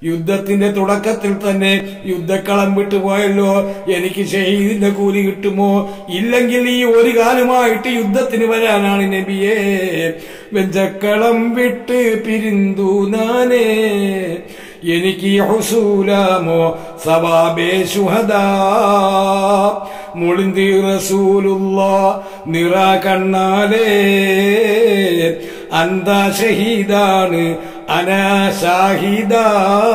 യുദ്ധത്തിന്റെ തുടക്കത്തിൽ തന്നെ യുദ്ധക്കളം വിട്ടുപോയല്ലോ, എനിക്ക് ഷഹീദിന്റെ കൂലി കിട്ടുമോ? ഇല്ലെങ്കിൽ ഈ ഒരു കാലമായിട്ട് യുദ്ധത്തിന് വരാനാണ് നബിയെ. വെഞ്ചക്കളം വിട്ട് പിരിന്തു നാനേ, എനിക്ക് ഹുസൂലാമോ സവാബേ ശുഹദാ. മുളിന്തി റസൂലുള്ളാഹ് നിറ കണ്ണാലേ, അന്താ ഷഹീദാണ് അനാ ഷാഹിദാ.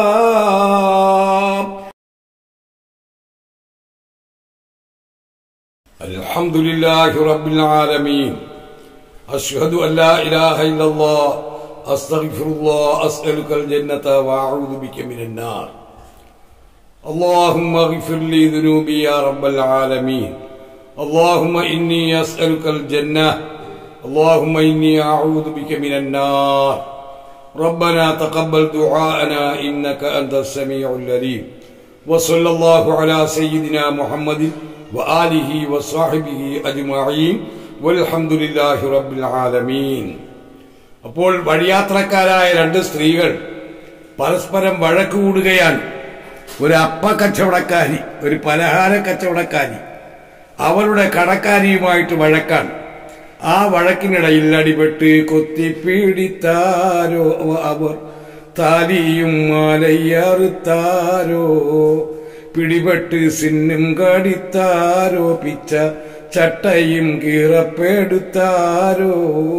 അൽഹംദുലില്ലാഹി റബ്ബിൽ ആലമീൻ. അശ്ഹദു അൻ ലാ ഇലാഹ ഇല്ലല്ലാഹ് അസ്തഗ്ഫിറുല്ലാഹ് അസ്അലുകൽ ജന്നത വഅഊദു ബിക മിനൻ നാർ. اللهم اغفر لي ذنوبي يا رب العالمين. اللهم إني أسألك الجنة. اللهم إني أعوذ بك من النار. ربنا تقبل دعاءنا إنك أنت السميع العليم. وصلى الله على سيدنا محمد وآله وصحبه أجمعين والحمد لله رب العالمين. അപ്പോൾ വഴിയാത്രക്കാരായ രണ്ട് സ്ത്രീകൾ പരസ്പരം വഴക്ക് കൂടുകയാണ്. ഒരു അപ്പ കച്ചവടക്കാരി, ഒരു പലഹാര കച്ചവടക്കാരി അവരുടെ കടക്കാരിയുമായിട്ട് വഴക്കാണ്. ആ വഴക്കിനിടയിൽ അടിപെട്ട് കൊത്തിപ്പീടിത്താരോ അവർ, താലിയും മാലയ്യറുത്താരോ, പിടിപെട്ട് സിന്നും കടിത്താരോ, പിച്ച ചട്ടയും കീറപ്പെടുത്താരോ.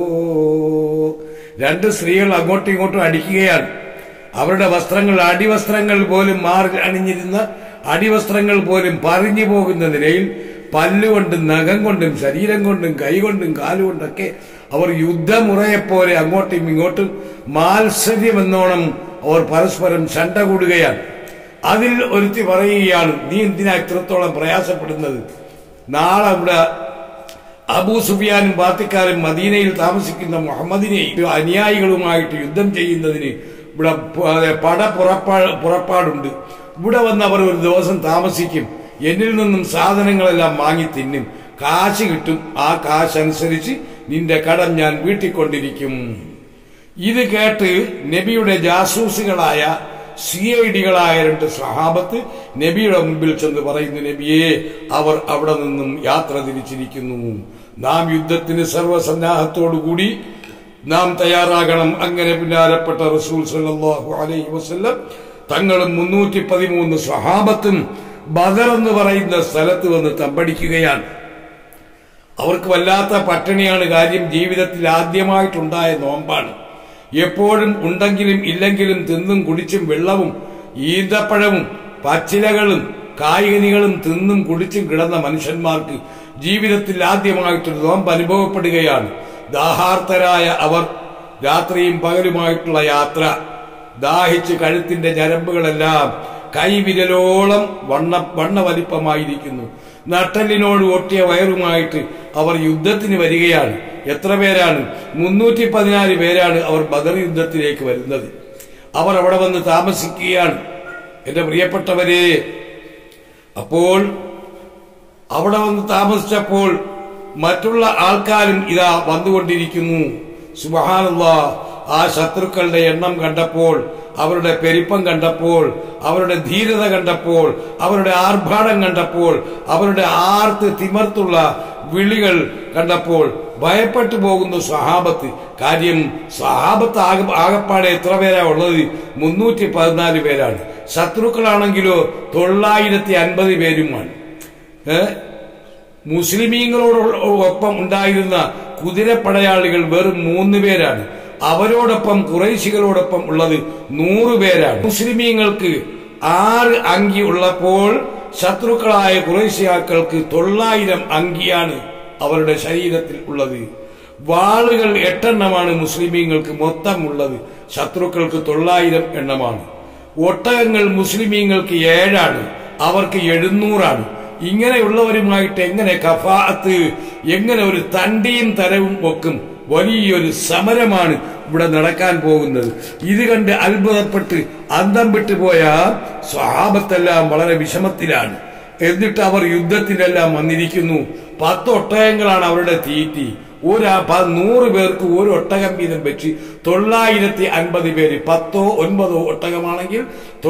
രണ്ട് സ്ത്രീകൾ അങ്ങോട്ടും ഇങ്ങോട്ടും അടിക്കുകയാണ്. അവരുടെ വസ്ത്രങ്ങൾ, അടിവസ്ത്രങ്ങൾ പോലും മാറി അണിഞ്ഞിരുന്ന അടിവസ്ത്രങ്ങൾ പോലും പറഞ്ഞു പോകുന്ന നിലയിൽ പല്ലുകൊണ്ടും നഖം കൊണ്ടും ശരീരം കൊണ്ടും കൈകൊണ്ടും കാലുകൊണ്ടൊക്കെ അവർ യുദ്ധമുറയെപ്പോലെ അങ്ങോട്ടും ഇങ്ങോട്ടും മാത്സര്യമെന്നോണം അവർ പരസ്പരം ശണ്ട കൂടുകയാണ്. അതിൽ ഒരുത്തി പറയുകയാണ്, നീ എന്തിനാ ഇത്രത്തോളം പ്രയാസപ്പെടുന്നത്? നാളെ ഇവിടെ അബൂ സുഫിയാനും ബാത്തിക്കാരും മദീനയിൽ താമസിക്കുന്ന മുഹമ്മദിനെയും അനുയായികളുമായിട്ട് യുദ്ധം ചെയ്യുന്നതിന് ഇവിടെ പട പുറപ്പാടുണ്ട്. ഇവിടെ വന്ന് അവർ ഒരു ദിവസം താമസിക്കും. എന്നിൽ നിന്നും സാധനങ്ങളെല്ലാം വാങ്ങി തിന്നും, കാശ് കിട്ടും. ആ കാശ് അനുസരിച്ച് നിന്റെ കടം ഞാൻ വീട്ടിക്കൊണ്ടിരിക്കും. ഇത് കേട്ട് നബിയുടെ ജാസൂസുകളായ CIDകളായ രണ്ട് സഹാബത്ത് നബിയുടെ മുമ്പിൽ ചെന്ന് പറയുന്നു, നബിയെ, അവർ അവിടെ നിന്നും യാത്ര തിരിച്ചിരിക്കുന്നു. നാം യുദ്ധത്തിന് സർവസന്നാഹത്തോടുകൂടി നാം തയ്യാറാകണം. അങ്ങനെ പിന്നാരപ്പെട്ട റസൂൽ സല്ലല്ലാഹു അലൈഹി വസല്ലം തങ്ങളും 313 സ്വഹാബത്തും ബദർ എന്ന് പറയുന്ന സ്ഥലത്ത് വന്ന് തമ്പടിക്കുകയാണ്. അവർക്ക് വല്ലാത്ത പട്ടിണിയാണ്. കാര്യം ജീവിതത്തിൽ ആദ്യമായിട്ടുണ്ടായ നോമ്പാണ്. എപ്പോഴും ഉണ്ടെങ്കിലും ഇല്ലെങ്കിലും തിന്നും കുടിച്ചും വെള്ളവും ഈന്തപ്പഴവും പച്ചിലകളും കായ്കനികളും തിന്നും കുടിച്ചും കിടന്ന മനുഷ്യന്മാർക്ക് ജീവിതത്തിൽ ആദ്യമായിട്ടൊരു നോമ്പ് അനുഭവപ്പെടുകയാണ്. ദാഹാർത്തരായ അവർ രാത്രിയും പകലുമായിട്ടുള്ള യാത്ര, ദാഹിച്ച് കഴുത്തിന്റെ ഞരമ്പുകളെല്ലാം കൈവിരലോളം വണ്ണ വലിപ്പമായിരിക്കുന്നു. നട്ടലിനോട് ഒട്ടിയ വയറുമായിട്ട് അവർ യുദ്ധത്തിന് വരികയാണ്. എത്ര പേരാണ്? 314 പേരാണ് അവർ ബദർ യുദ്ധത്തിലേക്ക് വരുന്നത്. അവർ അവിടെ വന്ന് താമസിക്കുകയാണ്. എന്റെ പ്രിയപ്പെട്ടവരെ, അപ്പോൾ അവിടെ വന്ന് താമസിച്ചപ്പോൾ മറ്റുള്ള ആൾക്കാരും ഇതാ വന്നുകൊണ്ടിരിക്കുന്നു. സുബ്ഹാനല്ലാഹ്. ആ ശത്രുക്കളുടെ എണ്ണം കണ്ടപ്പോൾ, അവരുടെ പെരുപ്പം കണ്ടപ്പോൾ, അവരുടെ ധീരത കണ്ടപ്പോൾ, അവരുടെ ആർഭാടം കണ്ടപ്പോൾ, അവരുടെ ആർത്ത് തിമർത്തുള്ള വിളികൾ കണ്ടപ്പോൾ ഭയപ്പെട്ടു പോകുന്നു സ്വഹാബത്ത്. കാര്യം സ്വഹാബത്ത് ആകപ്പാടെ എത്ര പേരാ ഉള്ളത്? 314 പേരാണ്. ശത്രുക്കളാണെങ്കിലോ 950 പേരുമാണ്. മുസ്ലിമീങ്ങളോടൊപ്പം ഉണ്ടായിരുന്ന കുതിരപ്പടയാളികൾ വെറും 3 പേരാണ്. അവരോടൊപ്പം ഖുറൈശികളോടൊപ്പം ഉള്ളത് 100 പേരാണ്. മുസ്ലിമീങ്ങൾക്ക് 6 അങ്കി ഉള്ളപ്പോൾ ശത്രുക്കളായ ഖുറൈശിയാക്കൾക്ക് 900 അങ്കിയാണ് അവരുടെ ശരീരത്തിൽ ഉള്ളത്. വാളുകൾ 8 എണ്ണമാണ് മുസ്ലിമീങ്ങൾക്ക് മൊത്തം ഉള്ളത്. ശത്രുക്കൾക്ക് 900 എണ്ണമാണ്. ഒട്ടകങ്ങൾ മുസ്ലിമീങ്ങൾക്ക് 7 അവർക്ക് 700. ഇങ്ങനെയുള്ളവരുമായിട്ട് എങ്ങനെ കഫാഅത്ത്, എങ്ങനെ ഒരു തണ്ടിയും തരവും വെക്കും? വലിയൊരു സമരമാണ് ഇവിടെ നടക്കാൻ പോകുന്നത്. ഇത് കണ്ട് അത്ഭുതപ്പെട്ട് അന്തം വിട്ടുപോയ സ്വഹാബത്തെല്ലാം വളരെ വിഷമത്തിലാണ്. എന്നിട്ട് അവർ യുദ്ധത്തിനെല്ലാം വന്നിരിക്കുന്നു. 10 ഒട്ടകങ്ങളാണ് അവരുടെ തീറ്റി. 100 പേർക്ക് ഒരു ഒട്ടകം വീതം വെച്ച് 950 പേര്, 10 9 ഒട്ടകമാണെങ്കിൽ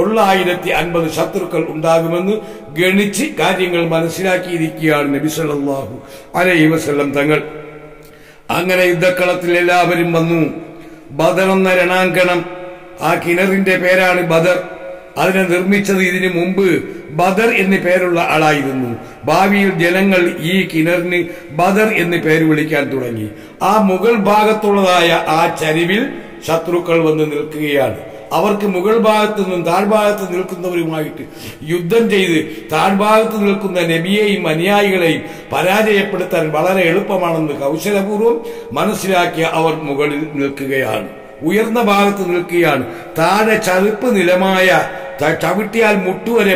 950 ശത്രുക്കൾ ഉണ്ടാകുമെന്ന് ഗണിച്ച് കാര്യങ്ങൾ മനസ്സിലാക്കിയിരിക്കുകയാണ് നബി സല്ലല്ലാഹു അലൈഹി വസല്ലം തങ്ങൾ. അങ്ങനെ യുദ്ധക്കളത്തിൽ എല്ലാവരും വന്നു. ബദർ എന്ന രണാങ്കണം, ആ കിണറിന്റെ പേരാണ് ബദർ. അതിനെ നിർമ്മിച്ചത് ഇതിനു മുമ്പ് ബദർ എന്ന് പേരുള്ള ആളായിരുന്നു. ഭാവിയിൽ ജനങ്ങൾ ഈ കിണറിന് ബദർ എന്ന് പേര് വിളിക്കാൻ തുടങ്ങി. ആ മുകൾ ഭാഗത്തുള്ളതായ ആ ചരിവിൽ ശത്രുക്കൾ വന്ന് നിൽക്കുകയാണ്. അവർക്ക് മുകൾ ഭാഗത്തു നിന്നും താഴ്ഭാഗത്ത് നിൽക്കുന്നവരുമായിട്ട് യുദ്ധം ചെയ്ത് താഴ്ഭാഗത്ത് നിൽക്കുന്ന നബിയെയും അനുയായികളെയും പരാജയപ്പെടുത്താൻ വളരെ എളുപ്പമാണെന്ന് കൗശലപൂർവ്വം മനസ്സിലാക്കിയ അവർ മുകളിൽ നിൽക്കുകയാണ്, ഉയർന്ന ഭാഗത്ത് നിൽക്കുകയാണ്. താഴെ ചതുപ്പ് നിലമായ ചവിട്ടിയാൽ മുട്ടുവരെ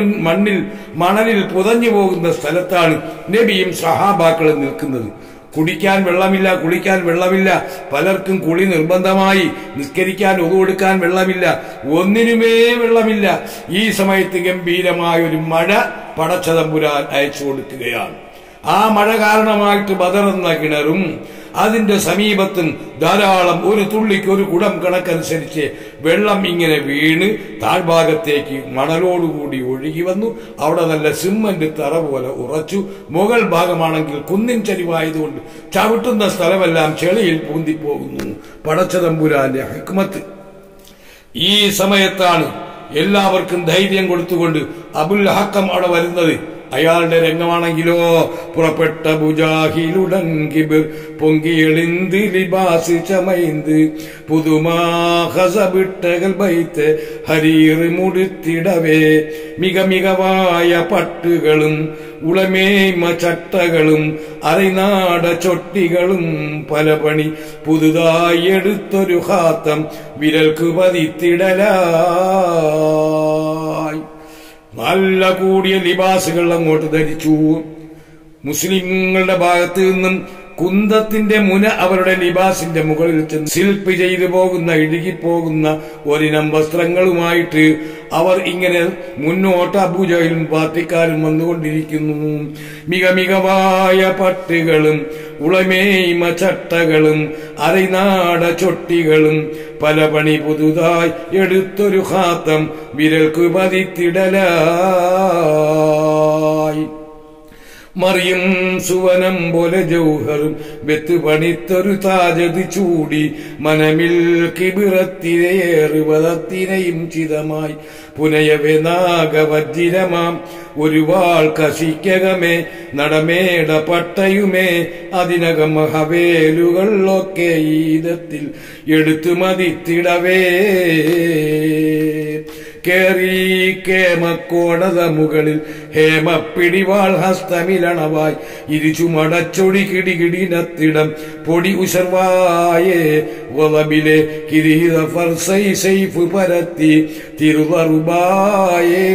മണലിൽ പുതഞ്ഞു പോകുന്ന സ്ഥലത്താണ് നബിയും സഹാബാക്കളും നിൽക്കുന്നത്. കുടിക്കാൻ വെള്ളമില്ല, കുളിക്കാൻ വെള്ളമില്ല, പലർക്കും കുളി നിർബന്ധമായി, നിസ്കരിക്കാൻ ഒതുകൊടുക്കാൻ വെള്ളമില്ല, ഒന്നിനുമേ വെള്ളമില്ല. ഈ സമയത്ത് ഗംഭീരമായ ഒരു മഴ പടച്ചതമ്പുരാൻ അയച്ചു കൊടുക്കുകയാണ്. ആ മഴ കാരണമായിട്ട് ബദർ എന്ന കിണറും അതിന്റെ സമീപത്തും ധാരാളം ഒരു തുള്ളിക്ക് ഒരു കുടം കണക്കനുസരിച്ച് വെള്ളം ഇങ്ങനെ വീണ് താഴ്ഭാഗത്തേക്ക് മണലോടുകൂടി ഒഴുകി വന്നു. അവിടെ നല്ല സിമന്റ് തറ പോലെ ഉറച്ചു. മുകൾ ഭാഗമാണെങ്കിൽ കുന്നിൻ ചരിവായതുകൊണ്ട് ചവിട്ടുന്ന സ്ഥലമെല്ലാം ചെളിയിൽ പൂന്തിപ്പോകുന്നു. പടച്ചതമ്പുരാന്റെ ഹിക്മത്ത്. ഈ സമയത്താണ് എല്ലാവർക്കും ധൈര്യം കൊടുത്തുകൊണ്ട് അബുൽ ഹക്കം അവിടെ വരുന്നത്. അയാളുടെ രംഗമാണെങ്കിലോ, പുറപ്പെട്ട ബുജാഹിലുടൻ കിബിർ പൊങ്കിയെളിന്ത് ലിബാസ് ചമൈന്ത് പുതുമാഹസബിട്ടകൾ ബൈത്ത് ഹരീർ മുടുത്തിടവേ മികമികവായ പട്ടുകളും ഉളമേമ ചട്ടകളും അരനാട ചൊട്ടികളും പല പണി പുതുതായി എടുത്തൊരു ഹാത്തം വിരൽക്ക് പതിത്തിടലായി. നല്ല കൂടിയ ലിബാസുകൾ അങ്ങോട്ട് ധരിച്ചു. മുസ്ലിങ്ങളുടെ ഭാഗത്ത് നിന്നും കുന്തത്തിന്റെ മുന അവരുടെ ലിബാസിന്റെ മുകളിൽ ചെന്ന് ശില്പി ചെയ്തു പോകുന്ന ഇഴുകിപ്പോകുന്ന ഒരിനം വസ്ത്രങ്ങളുമായിട്ട് അവർ ഇങ്ങനെ മുന്നോട്ട് അബൂജഹലും പാർട്ടിക്കാരും വന്നുകൊണ്ടിരിക്കുന്നു. മികമികവായ പട്ടുകളും ഉളമേയ്മ ചട്ടകളും അരനാട ചൊട്ടികളും പല പണി പുതുതായി എടുത്തൊരു ഹാത്തം വിരൽക്കു പതിത്തിടലായി. മറിയും സുവനം പോലെ ജൗഹറും വെത്ത് പണിത്തൊരു താജത് ചൂടി മനമിൽ കിബിറത്തിരയേറുവതത്തിനെയും ചിതമായി പുനയവേ നാഗവജ്ജിരമാം ഒരു വാൾ കശിക്കകമേ നടമേട പട്ടയുമേ അതിനകം ഹവേലുകൾ ഒക്കെ ഈദത്തിൽ എടുത്തു മതിത്തിടവേ കേറി കേമക്കോടത മുകളിൽ ഹേമപ്പിടിവാൾ ഹസ്തമിലണവായി ഇരുചുമടച്ചൊടി കിടികിടിനത്തിടം പൊടി ഉശർവായേ ഗളബിലെ കിരീട ഫർസൈ സൈഫ് പരത്തി തിരുവറുബായേ.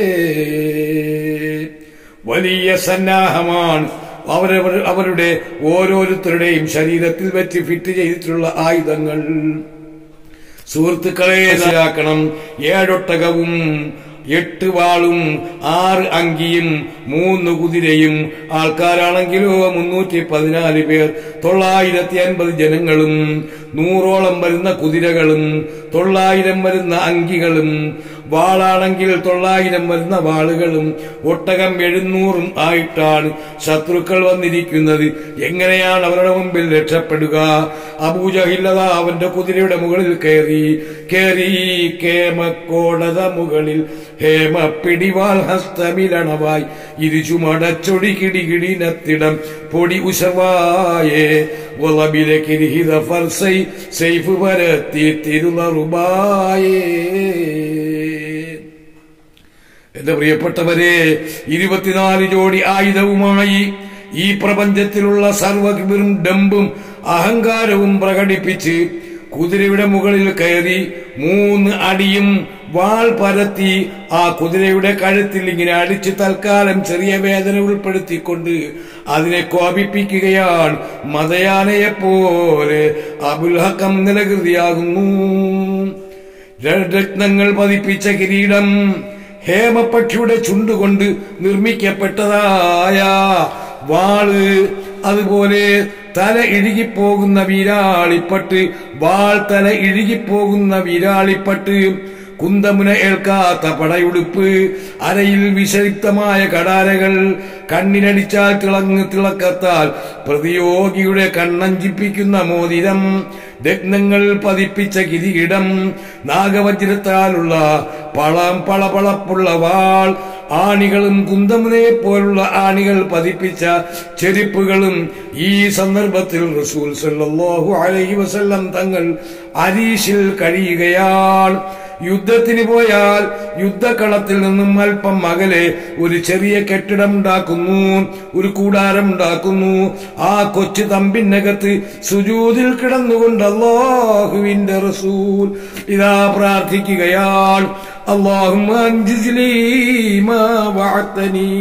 വലിയ സന്നാഹമാണ്. അവരുടെ ഓരോരുത്തരുടെയും ശരീരത്തിൽ വെച്ച് ഫിറ്റ് ചെയ്തിട്ടുള്ള ആയുധങ്ങൾ. സുഹൃത്തുക്കളെ മനസ്സിലാക്കണം. 7 ഒട്ടകവും 8 വാളും 6 അങ്കിയും 3 കുതിരയും, ആൾക്കാരാണെങ്കിലോ 314 പേർ, 950 ജനങ്ങളും, 100ഓളം വരുന്ന കുതിരകളും, 900 വരുന്ന അങ്കികളും, വാളാണെങ്കിൽ 900 വരുന്ന വാളുകളും, ഒട്ടകം 700 ആയിട്ടാണ് ശത്രുക്കൾ വന്നിരിക്കുന്നത്. എങ്ങനെയാണ് അവരുടെ മുമ്പിൽ രക്ഷപ്പെടുക? അബൂജഹിൽ അവന്റെ കുതിരയുടെ മുകളിൽ കയറി കേമക്കോടത മുകളിൽ ഹേമപ്പിടിവാൾ ഹസ്തമിലണവായി ഇരുചുമടച്ചൊടി കിടികിടിനത്തിടം പൊടി ഉശവായേ ഗളബിലെ കിരീട ഫർസൈ സൈഫ് പരത്തി തിരുവറുബായേ. എന്റെ പ്രിയപ്പെട്ടവരെ, 24 ജോഡി ആയുധവുമായി ഈ പ്രപഞ്ചത്തിലുള്ള സർവ്വകിബിറും ഡമ്പും അഹങ്കാരവും പ്രകടിപ്പിച്ച് കുതിരയുടെ മുകളിൽ കയറി 3 അടിയും വാൾ പരത്തി ആ കുതിരയുടെ കഴുത്തിൽ ഇങ്ങനെ അടിച്ച് തൽക്കാലം ചെറിയ വേദന ഉൾപ്പെടുത്തിക്കൊണ്ട് അതിനെ കോപിപ്പിക്കുകയാണ്. മതയാനയെപ്പോലെ അബുൽ ഹക്കം നിലകൃതിയാകുന്നു. രത്നങ്ങൾ പതിപ്പിച്ച കിരീടം, ഹേമപക്ഷിയുടെ ചുണ്ടുകൊണ്ട് നിർമ്മിക്കപ്പെട്ടതായ വാള്, അതുപോലെ തല ഇഴുകിപ്പോകുന്ന വീരാളിപ്പട്ട്, വാൾ തല ഇഴുകിപ്പോകുന്ന വീരാളിപ്പട്ട്, കുന്തമുന ഏൽക്കാത്ത പടയുടുപ്പ്, അരയിൽ വിഷലിപ്തമായ കടാരകൾ, കണ്ണിനടിച്ചാൽ തിളക്കത്താൽ പ്രതിയോഗിയുടെ കണ്ണഞ്ചിപ്പിക്കുന്ന മോതിരം, രത്നങ്ങൾ പതിപ്പിച്ച കിരീടം, നാഗവജ്രത്താലുള്ള പളപളപ്പുള്ള വാൾ, ആണികളും കുന്തമുനയെ പോലുള്ള ആണികൾ പതിപ്പിച്ച ചെരുപ്പുകളും. ഈ സന്ദർഭത്തിൽ റസൂൽ സല്ലല്ലാഹു അലൈഹി വസല്ലം തങ്ങൾ അരീശിൽ കഴിയുകയാണ്. യുദ്ധത്തിന് പോയാൽ യുദ്ധക്കളത്തിൽ നിന്നും അല്പം അകലെ ഒരു ചെറിയ കെട്ടിടം ഉണ്ടാക്കുന്നു, ഒരു കൂടാരം ഉണ്ടാക്കുന്നു. ആ കൊച്ചു തമ്പിനകത്ത് സുജൂദിൽ കിടന്നുകൊണ്ട് അല്ലാഹുവിന്റെ റസൂൽ ഇതാ പ്രാർത്ഥിക്കുകയാണ്, അല്ലാഹുമ്മ അൻജിസ്ലി മാ വഅതനി,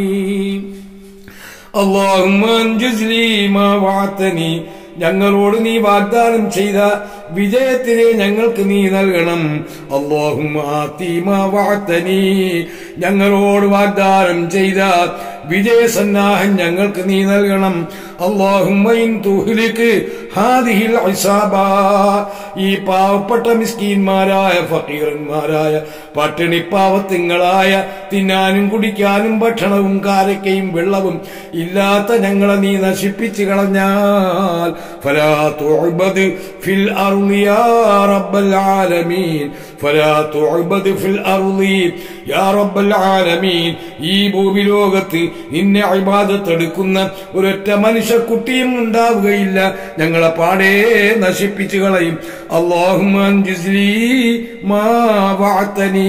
അല്ലാഹുമ്മ അൻജിസ്ലി മാ വഅതനി, ഞങ്ങളോട് നീ വാഗ്ദാനം ചെയ്ത വിജയത്തിനെ ഞങ്ങൾക്ക് നീ നൽകണം. അല്ലാഹുമ്മ ആതി മാ വഅതനി, ഞങ്ങളോട് വാഗ്ദാനം ചെയ്ത വിജയസന്നാഹം ഞങ്ങൾക്ക് നീ നൽകണം. അല്ലാഹുമ്മ ഇൻ തുഹ്ലിക് ഹാദിഹിൽ ഇസാബ, ഈ പാവപ്പെട്ട മിസ്കീന്മാരായ ഫഖീറന്മാരായ പട്ടിണിപ്പാവത്തിങ്ങളായ തിന്നാനും കുടിക്കാനും ഭക്ഷണവും കാരക്കയും വെള്ളവും ഇല്ലാത്ത ഞങ്ങളെ നീ നശിപ്പിച്ചു കളഞ്ഞാൽ, ഫലാ തുഅബദ് ഫിൽ അർളി യാ റബ്ബൽ ആലമീൻ, ഫലാ തുഅബദ് ഫിൽ അർളി യാ റബ്ബൽ ആലമീൻ, ഈ ഭൂമിലോകത്ത് നിന്നെ ഇബാദത്ത് എടുക്കുന്ന ഒരൊറ്റ മനുഷ്യക്കുട്ടിയും ഉണ്ടാവുകയില്ല, ഞങ്ങളെ പാടേ നശിപ്പിച്ചു കളയും. അല്ലാഹുമ്മ അൻജിസ്ലി മാ വഅതനി.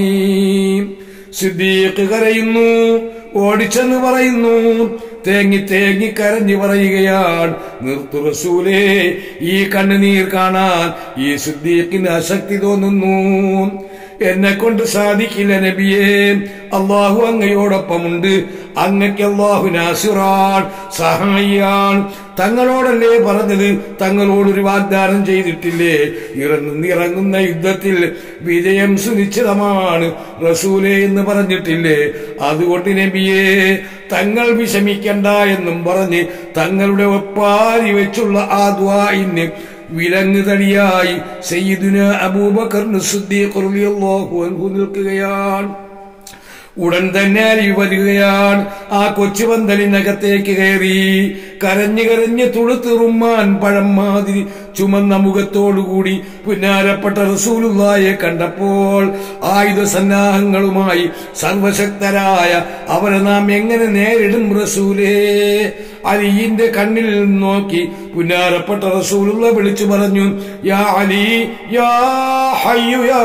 സിദ്ദീഖ് കരയുന്നു, ഓടിച്ചെന്ന് പറയുന്നു, തേങ്ങി തേങ്ങി കരഞ്ഞു പറയുകയാണ്, നിർത്തു റസൂലേ, ഈ കണ്ണുനീർ കാണാൻ ഈ സിദ്ദീഖിന് അശക്തി തോന്നുന്നു. എന്നെ കൊണ്ട് സാധിക്കില്ല നബിയേ, അള്ളാഹു അങ്ങയോടൊപ്പമുണ്ട്, അങ്ങക്ക് അള്ളാഹു നാസിറാൻ, സഹായിയാൻ. തങ്ങളോടല്ലേ പറഞ്ഞത്, തങ്ങളോടൊരു വാഗ്ദാനം ചെയ്തിട്ടില്ലേ, ഇറങ്ങുന്ന യുദ്ധത്തിൽ വിജയം സുനിശ്ചിതമാണ് റസൂലേ എന്ന് പറഞ്ഞിട്ടില്ലേ. അതുകൊണ്ട് നബിയേ, തങ്ങൾ വിഷമിക്കണ്ട എന്നും പറഞ്ഞ് തങ്ങളുടെ ഒപ്പാരി വെച്ചുള്ള ആ ദുആഇന് വിലങ്ങുതടിയായി സയ്യിദുനാ അബൂബക്കർ സിദ്ദീഖ് റളിയല്ലാഹു അൻഹു നിൽക്കുകയാണ്. ഉടൻ തന്നെ അലി വരികയാണ്. ആ കൊച്ചുപന്തലിനകത്തേക്ക് കയറി കരഞ്ഞു കരഞ്ഞ് തുളുത്ത് റുമ്മാൻ പഴം മാതിരി ചുമന്ന മുഖത്തോടുകൂടി പുന്നാരപ്പെട്ട റസൂലുള്ളാഹിയെ കണ്ടപ്പോൾ ആയുധ സന്നാഹങ്ങളുമായി സർവശക്തരായ അവരെ നാം എങ്ങനെ നേരിടും റസൂലേ? അലിന്റെ കണ്ണിൽ നോക്കി പുന്നാരപ്പെട്ട റസൂലുള്ള വിളിച്ചു പറഞ്ഞു, യാ അലി യാ ഹയ്യു യാ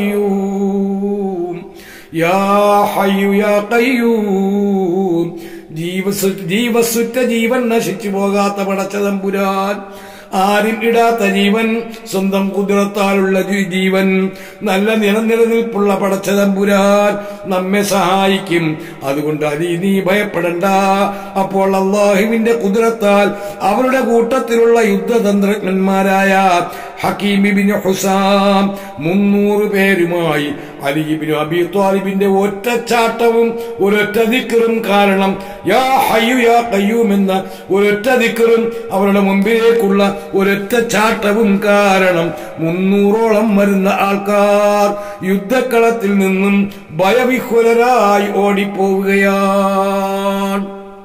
ഖയ്യൂം, യാ ഹയ്യു യാ ഖയ്യൂം, ജീവസുറ്റ ജീവൻ നശിച്ചു പോകാത്ത പടച്ച തമ്പുരാൻ, ആരും ഇടാത്ത ജീവൻ, സ്വന്തം കുതിരത്താലുള്ള ജീവൻ, നല്ല നിലനിൽപ്പുള്ള പടച്ച തമ്പുരാൻ നമ്മെ സഹായിക്കും. അതുകൊണ്ട് അലി നീ ഭയപ്പെടണ്ട. അപ്പോൾ അല്ലാഹുവിന്റെ കുതിരത്താൽ അവരുടെ കൂട്ടത്തിലുള്ള യുദ്ധതന്ത്രജ്ഞന്മാരായ ഹക്കീം ഇബ്നു ഹുസാം 300 പേരുമായി അലി ഇബ്നു അബീ ത്വാലിബിന്റെ ഒറ്റച്ചാട്ടവും ഒരൊറ്റ ദിക്റും കാരണം, യാ ഹയ്യു യാ ഖയ്യൂം എന്ന ഒരൊറ്റ ദിക്റും അവരുടെ മുമ്പിലേക്കുള്ള ഒരൊറ്റ ചാട്ടവും കാരണം 300ഓളം വരുന്ന ആൾക്കാർ യുദ്ധക്കളത്തിൽ നിന്നും ഭയവിഹ്വലരായി ഓടിപ്പോവുകയാണ്.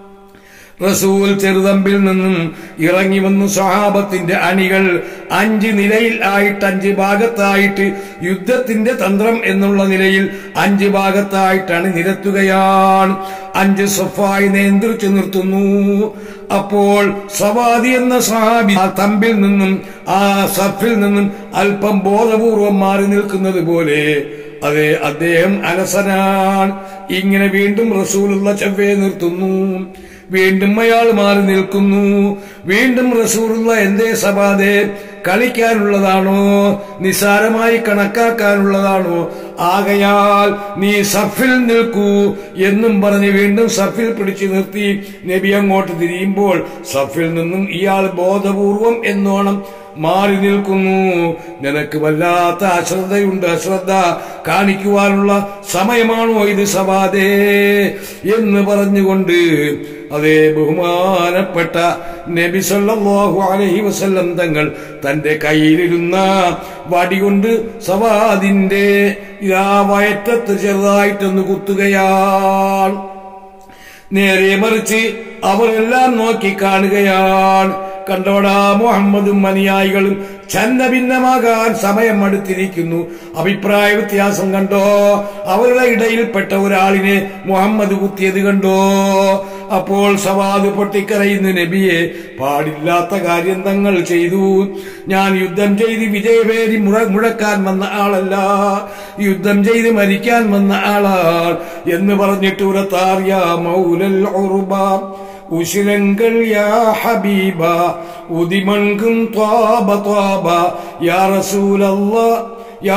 റസൂൽ ചെറുതമ്പിൽ നിന്നും ഇറങ്ങി വന്നു. സ്വഹാബത്തിന്റെ അണികൾ 5 നിലയിൽ ആയിട്ട് 5 ഭാഗത്തായിട്ട് യുദ്ധത്തിന്റെ തന്ത്രം എന്നുള്ള നിലയിൽ 5 ഭാഗത്തായിട്ടാണ് നിരത്തുകയാണ്. 5 സഫായി നിയന്ത്രിച്ചു നിർത്തുന്നു. അപ്പോൾ സവാദി എന്ന സഹാബി ആ തമ്പിൽ നിന്നും ആ സഫിൽ നിന്നും അല്പം ബോധപൂർവം മാറി നിൽക്കുന്നത് പോലെ, അതെ, അദ്ദേഹം അലസനാണ്. ഇങ്ങനെ വീണ്ടും റസൂലുള്ള ചവ്വേ നിർത്തുന്നു. വീണ്ടും അയാൾ മാറി നിൽക്കുന്നു. വീണ്ടും റസൂലുള്ള എന്തേ സബാദേ, കളിക്കാനുള്ളതാണോ, നിസാരമായി കണക്കാക്കാനുള്ളതാണോ? ആകയാൽ നീ സഫിൽ നിൽക്കൂ എന്നും പറഞ്ഞ് വീണ്ടും സഫിൽ പിടിച്ചു നിർത്തി. നബി അങ്ങോട്ട് തിരിയുമ്പോൾ സഫിൽ നിന്നും ഇയാൾ ബോധപൂർവം എന്നോണം മാറി നിൽക്കുന്നു. നിനക്ക് വല്ലാത്ത അശ്രദ്ധയുണ്ട്, അശ്രദ്ധ കാണിക്കുവാനുള്ള സമയമാണോ ഇത് സവാദേ എന്ന് പറഞ്ഞുകൊണ്ട് അതേ ബഹുമാനപ്പെട്ട നബി സല്ലല്ലാഹു അലൈഹി വസല്ലം തങ്ങൾ തന്റെ കയ്യിലിരുന്ന വടികൊണ്ട് സവാദിന്റെ വയറ്റത്ത് ചെറുതായിട്ടൊന്ന് കുത്തുകയാണ്. നേരെ മറിച്ച് അവരെല്ലാം നോക്കി കാണുകയാണ്. കണ്ടോടാ, മുഹമ്മദും അനുയായികളും ഛന്ന ഭിന്നമാകാൻ സമയം അടുത്തിരിക്കുന്നു. അഭിപ്രായ വ്യത്യാസം കണ്ടോ? അവരുടെ ഇടയിൽപ്പെട്ട ഒരാളിനെ മുഹമ്മദ് കുത്തിയത് കണ്ടോ? അപ്പോൾ സവാദ് പൊട്ടിക്കരയുന്ന നബിയെ, പാടില്ലാത്ത കാര്യം തങ്ങൾ ചെയ്തു. ഞാൻ യുദ്ധം ചെയ്ത് വിജയപേരി മുഴക്കാൻ വന്ന ആളല്ല, യുദ്ധം ചെയ്ത് മരിക്കാൻ വന്ന ആളാൾ എന്ന് പറഞ്ഞിട്ട് ഉറത്താർ യാ മൗലൽ ഉർബ ഉശിരങ്കൾ യാ ഹബീബ ഉദിമൺകും ത്വാബ ത്വാബ യാ റസൂലല്ലാഹ് യാ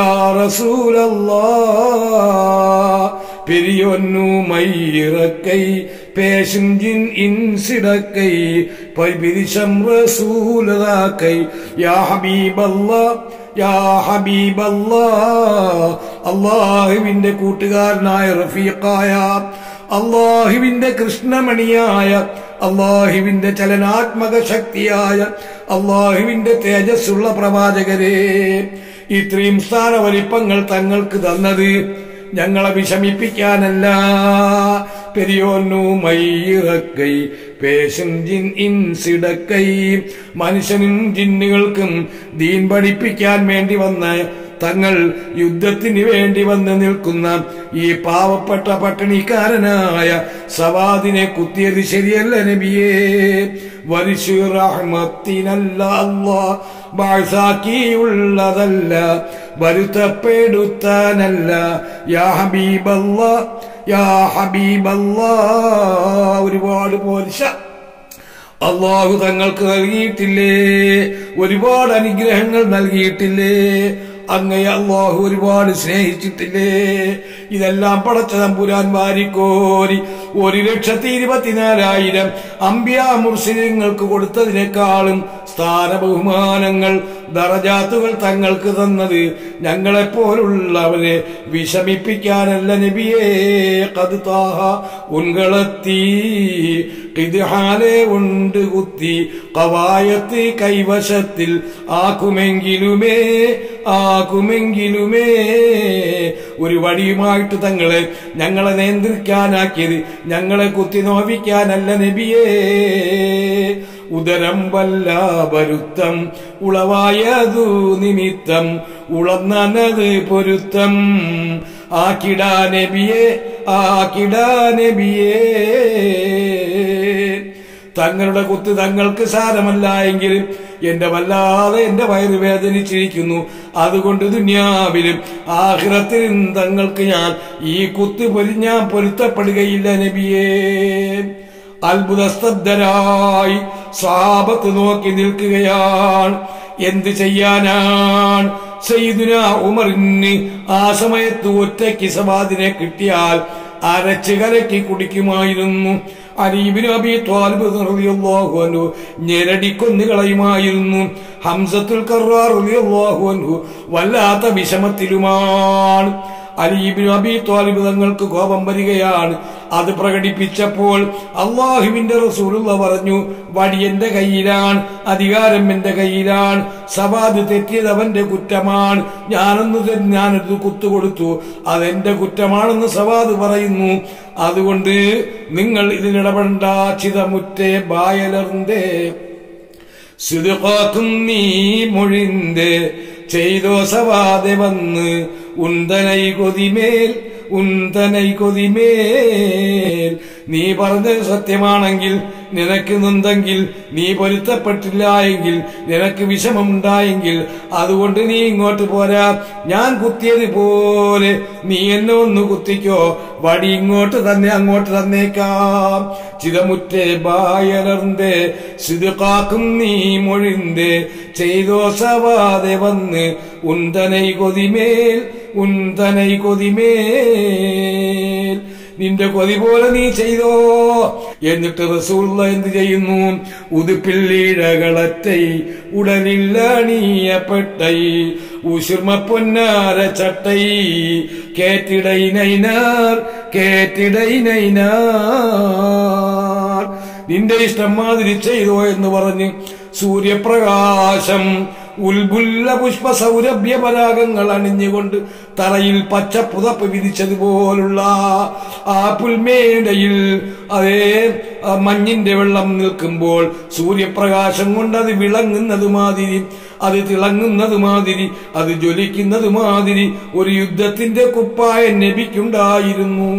റസൂലല്ലാഹ് പെരിയൊന്നു മൈറക്കൈ പേശുംജിൻ ഇൻസിടക്കൈ പരിശം റസൂലതാക്കൈ യാ ഹബീബല്ലാഹ് യാ ഹബീബല്ലാഹ്. അല്ലാഹുവിന്റെ കൂട്ടുകാരനായ റഫീഖായ, അല്ലാഹുവിന്റെ കൃഷ്ണമണിയായ, അല്ലാഹുവിന്റെ ചലനാത്മക ശക്തിയായ, അല്ലാഹുവിന്റെ തേജസ്സുള്ള പ്രവാചകരെ, ഇത്രയും സ്ഥാനവലിപ്പങ്ങൾ തങ്ങൾക്ക് തന്നത് ഞങ്ങളെ വിഷമിപ്പിക്കാനല്ല. പെരിയോന്നു മൈറക്കൈ പേശൻ ജിൻ ഇൻസിടക്കൈ, മനുഷ്യനും ജിന്നുകൾക്കും ദീൻ പഠിപ്പിക്കാൻ വേണ്ടി വന്ന തങ്ങൾ യുദ്ധത്തിന് വേണ്ടി വന്ന് നിൽക്കുന്ന ഈ പാവപ്പെട്ട പട്ടിണിക്കാരനായ സവാദിനെ കുത്തിയത് ശരിയല്ല നബിയേ. വരിശു റഹ്മത്തിനല്ല അല്ലാഹ് ബാസാക്കിയുള്ളതല്ല, വരുത്തപ്പെടുത്താനല്ല. യാ ഹബീബല്ലാഹ് യാ ഹബീബല്ലാഹ്. ഒരുപാട് പോരിശ അല്ലാഹു തങ്ങൾക്ക് നൽകിയിട്ടില്ലേ? ഒരുപാട് അനുഗ്രഹങ്ങൾ നൽകിയിട്ടില്ലേ? അങ്ങയെ അല്ലാഹു ഒരുപാട് സ്നേഹിച്ചിട്ടില്ലേ? ഇതെല്ലാം പടച്ച തമ്പുരാൻ വാരിക്കോരി 1,24,000 അംബിയാ മുർസലിങ്ങൾക്ക് കൊടുത്തതിനേക്കാളും സ്ഥാന ബഹുമാനങ്ങൾ ദറജാത്തുകൾ തങ്ങൾക്ക് തന്നത് ഞങ്ങളെപ്പോലുള്ളവരെ വിഷമിപ്പിക്കാനല്ല നബിയേ. ഖദ് താഹ ഉൻകളത്തി ഖിദ്ഹാലെ ഉണ്ട് കുത്തി ഖവായത്ത് കൈവശത്തിൽ ആക്കുമെങ്കിലുമേ ഒരു വടിയുമായിട്ട് തങ്ങളെ ഞങ്ങളെ നിയന്ത്രിക്കാനാക്കിയത് ഞങ്ങളെ കുത്തി നോവിക്കാനല്ല നബിയേ. ഉദരം വല്ല വരുത്തം ഉളവായതു നിമിത്തം ഉളന്നനത് പൊരുത്തം ആക്കിടാ നബിയേ ആക്കിടാ നബിയേ. തങ്ങളുടെ കുത്ത് തങ്ങൾക്ക് സാരമല്ല എങ്കിൽ എന്റെ വല്ലാതെ എന്റെ വയറ് വേദനിച്ചിരിക്കുന്നു. അതുകൊണ്ട് ദുനിയാവിലും ആഖിറത്തിലും തങ്ങൾക്ക് ഞാൻ ഈ കുത്ത് ഞാൻ പൊരുത്തപ്പെടുകയില്ല നബിയേ. അത്ഭുതസ്തബ്ധരായി സ്വഹാബത്ത് നോക്കി നിൽക്കുകയാണ്. എന്ത് ചെയ്യാനാണ്? സയ്യിദുനാ ഉമറിന് ആ സമയത്ത് ഒറ്റയ്ക്ക് സവാദിനെ കിട്ടിയാൽ അരച്ച് കലക്കി കുടിക്കുമായിരുന്നു. അലി ഇബ്നു അബീ ത്വാലിബ് റളിയല്ലാഹു അൻഹു ഞെരടിക്കൊന്നു കളയുമായിരുന്നു. ഹംസത്തുൽ കർറാർ റളിയല്ലാഹു അൻഹു വല്ലാത്ത വിഷമത്തിലുമാണ്. അലി ഇബ്നു അബീ ത്വാലിബ് തങ്ങൾക്ക് കോപം വരികയാണ്. അത് പ്രകടിപ്പിച്ചപ്പോൾ അല്ലാഹുവിന്റെ റസൂലുള്ളാഹി പറഞ്ഞു, വടി എന്റെ കയ്യിലാണ്, അധികാരം എന്റെ കയ്യിലാണ്, സവാദ് തെറ്റിയത് അവന്റെ കുറ്റമാണ്, ഞാനത് കുത്തുകൊടുത്തു, അതെന്റെ കുറ്റമാണെന്ന് സവാദ് പറയുന്നു. അതുകൊണ്ട് നിങ്ങൾ ഇതിനിടപെടണ്ട. ചിതമുറ്റേ ബായലർന്തേ സിദ്ഖാക്കും നീ മൊഴിന്തേ ചെയ്തോ സവാദെ വന്ന് ഉന്തനൈ കൊതിമേൽ നീ പറഞ്ഞത് സത്യമാണെങ്കിൽ നിനക്ക് നൊന്തെങ്കിൽ, നീ പൊരുത്തപ്പെട്ടില്ല എങ്കിൽ നിനക്ക് വിഷമമുണ്ടായെങ്കിൽ അതുകൊണ്ട് നീ ഇങ്ങോട്ട് പോരാ. ഞാൻ കുത്തിയതുപോലെ നീ എന്നെ ഒന്ന് കുത്തിക്കോ, വടി ഇങ്ങോട്ട് തന്നെ അങ്ങോട്ട് തന്നേക്കാം. ചിതമുറ്റേ ബായലർന്തേ സിദ്ഖാക്കും നീ മൊഴിന്തേ ചെയ്തോ സവാദെ വന്ന് ഉന്തനൈ കൊതിമേൽ നിന്റെ കൊതി പോലെ നീ ചെയ്തോ. എന്നിട്ട് റസൂലുള്ളാഹി എന്ത് ചെയ്യുന്നു? ഉതുപ്പില്ലീഴകളറ്റൈ ഉടലില്ലണിയപ്പെട്ടൈ ഉശിർമ പൊന്നാര ചട്ടൈ കേറ്റിടൈനൈനാർ നിന്റെ ഇഷ്ടം മാതിരി ചെയ്തോ എന്ന് പറഞ്ഞ് സൂര്യപ്രകാശം ഉൽബുല്ല പുഷ്പ സൗരഭ്യ പരാഗങ്ങൾ അണിഞ്ഞുകൊണ്ട് തറയിൽ പച്ച പുതപ്പ് വിരിച്ചതുപോലുള്ള ആ പുൽമേടയിൽ അതേ മഞ്ഞിന്റെ വെള്ളം നിൽക്കുമ്പോൾ സൂര്യപ്രകാശം കൊണ്ട് അത് വിളങ്ങുന്നത് മാതിരി, അത് തിളങ്ങുന്നത് മാതിരി, അത് ജ്വലിക്കുന്നത് മാതിരി ഒരു യുദ്ധത്തിന്റെ കുപ്പായം നബിക്കുണ്ടായിരുന്നു.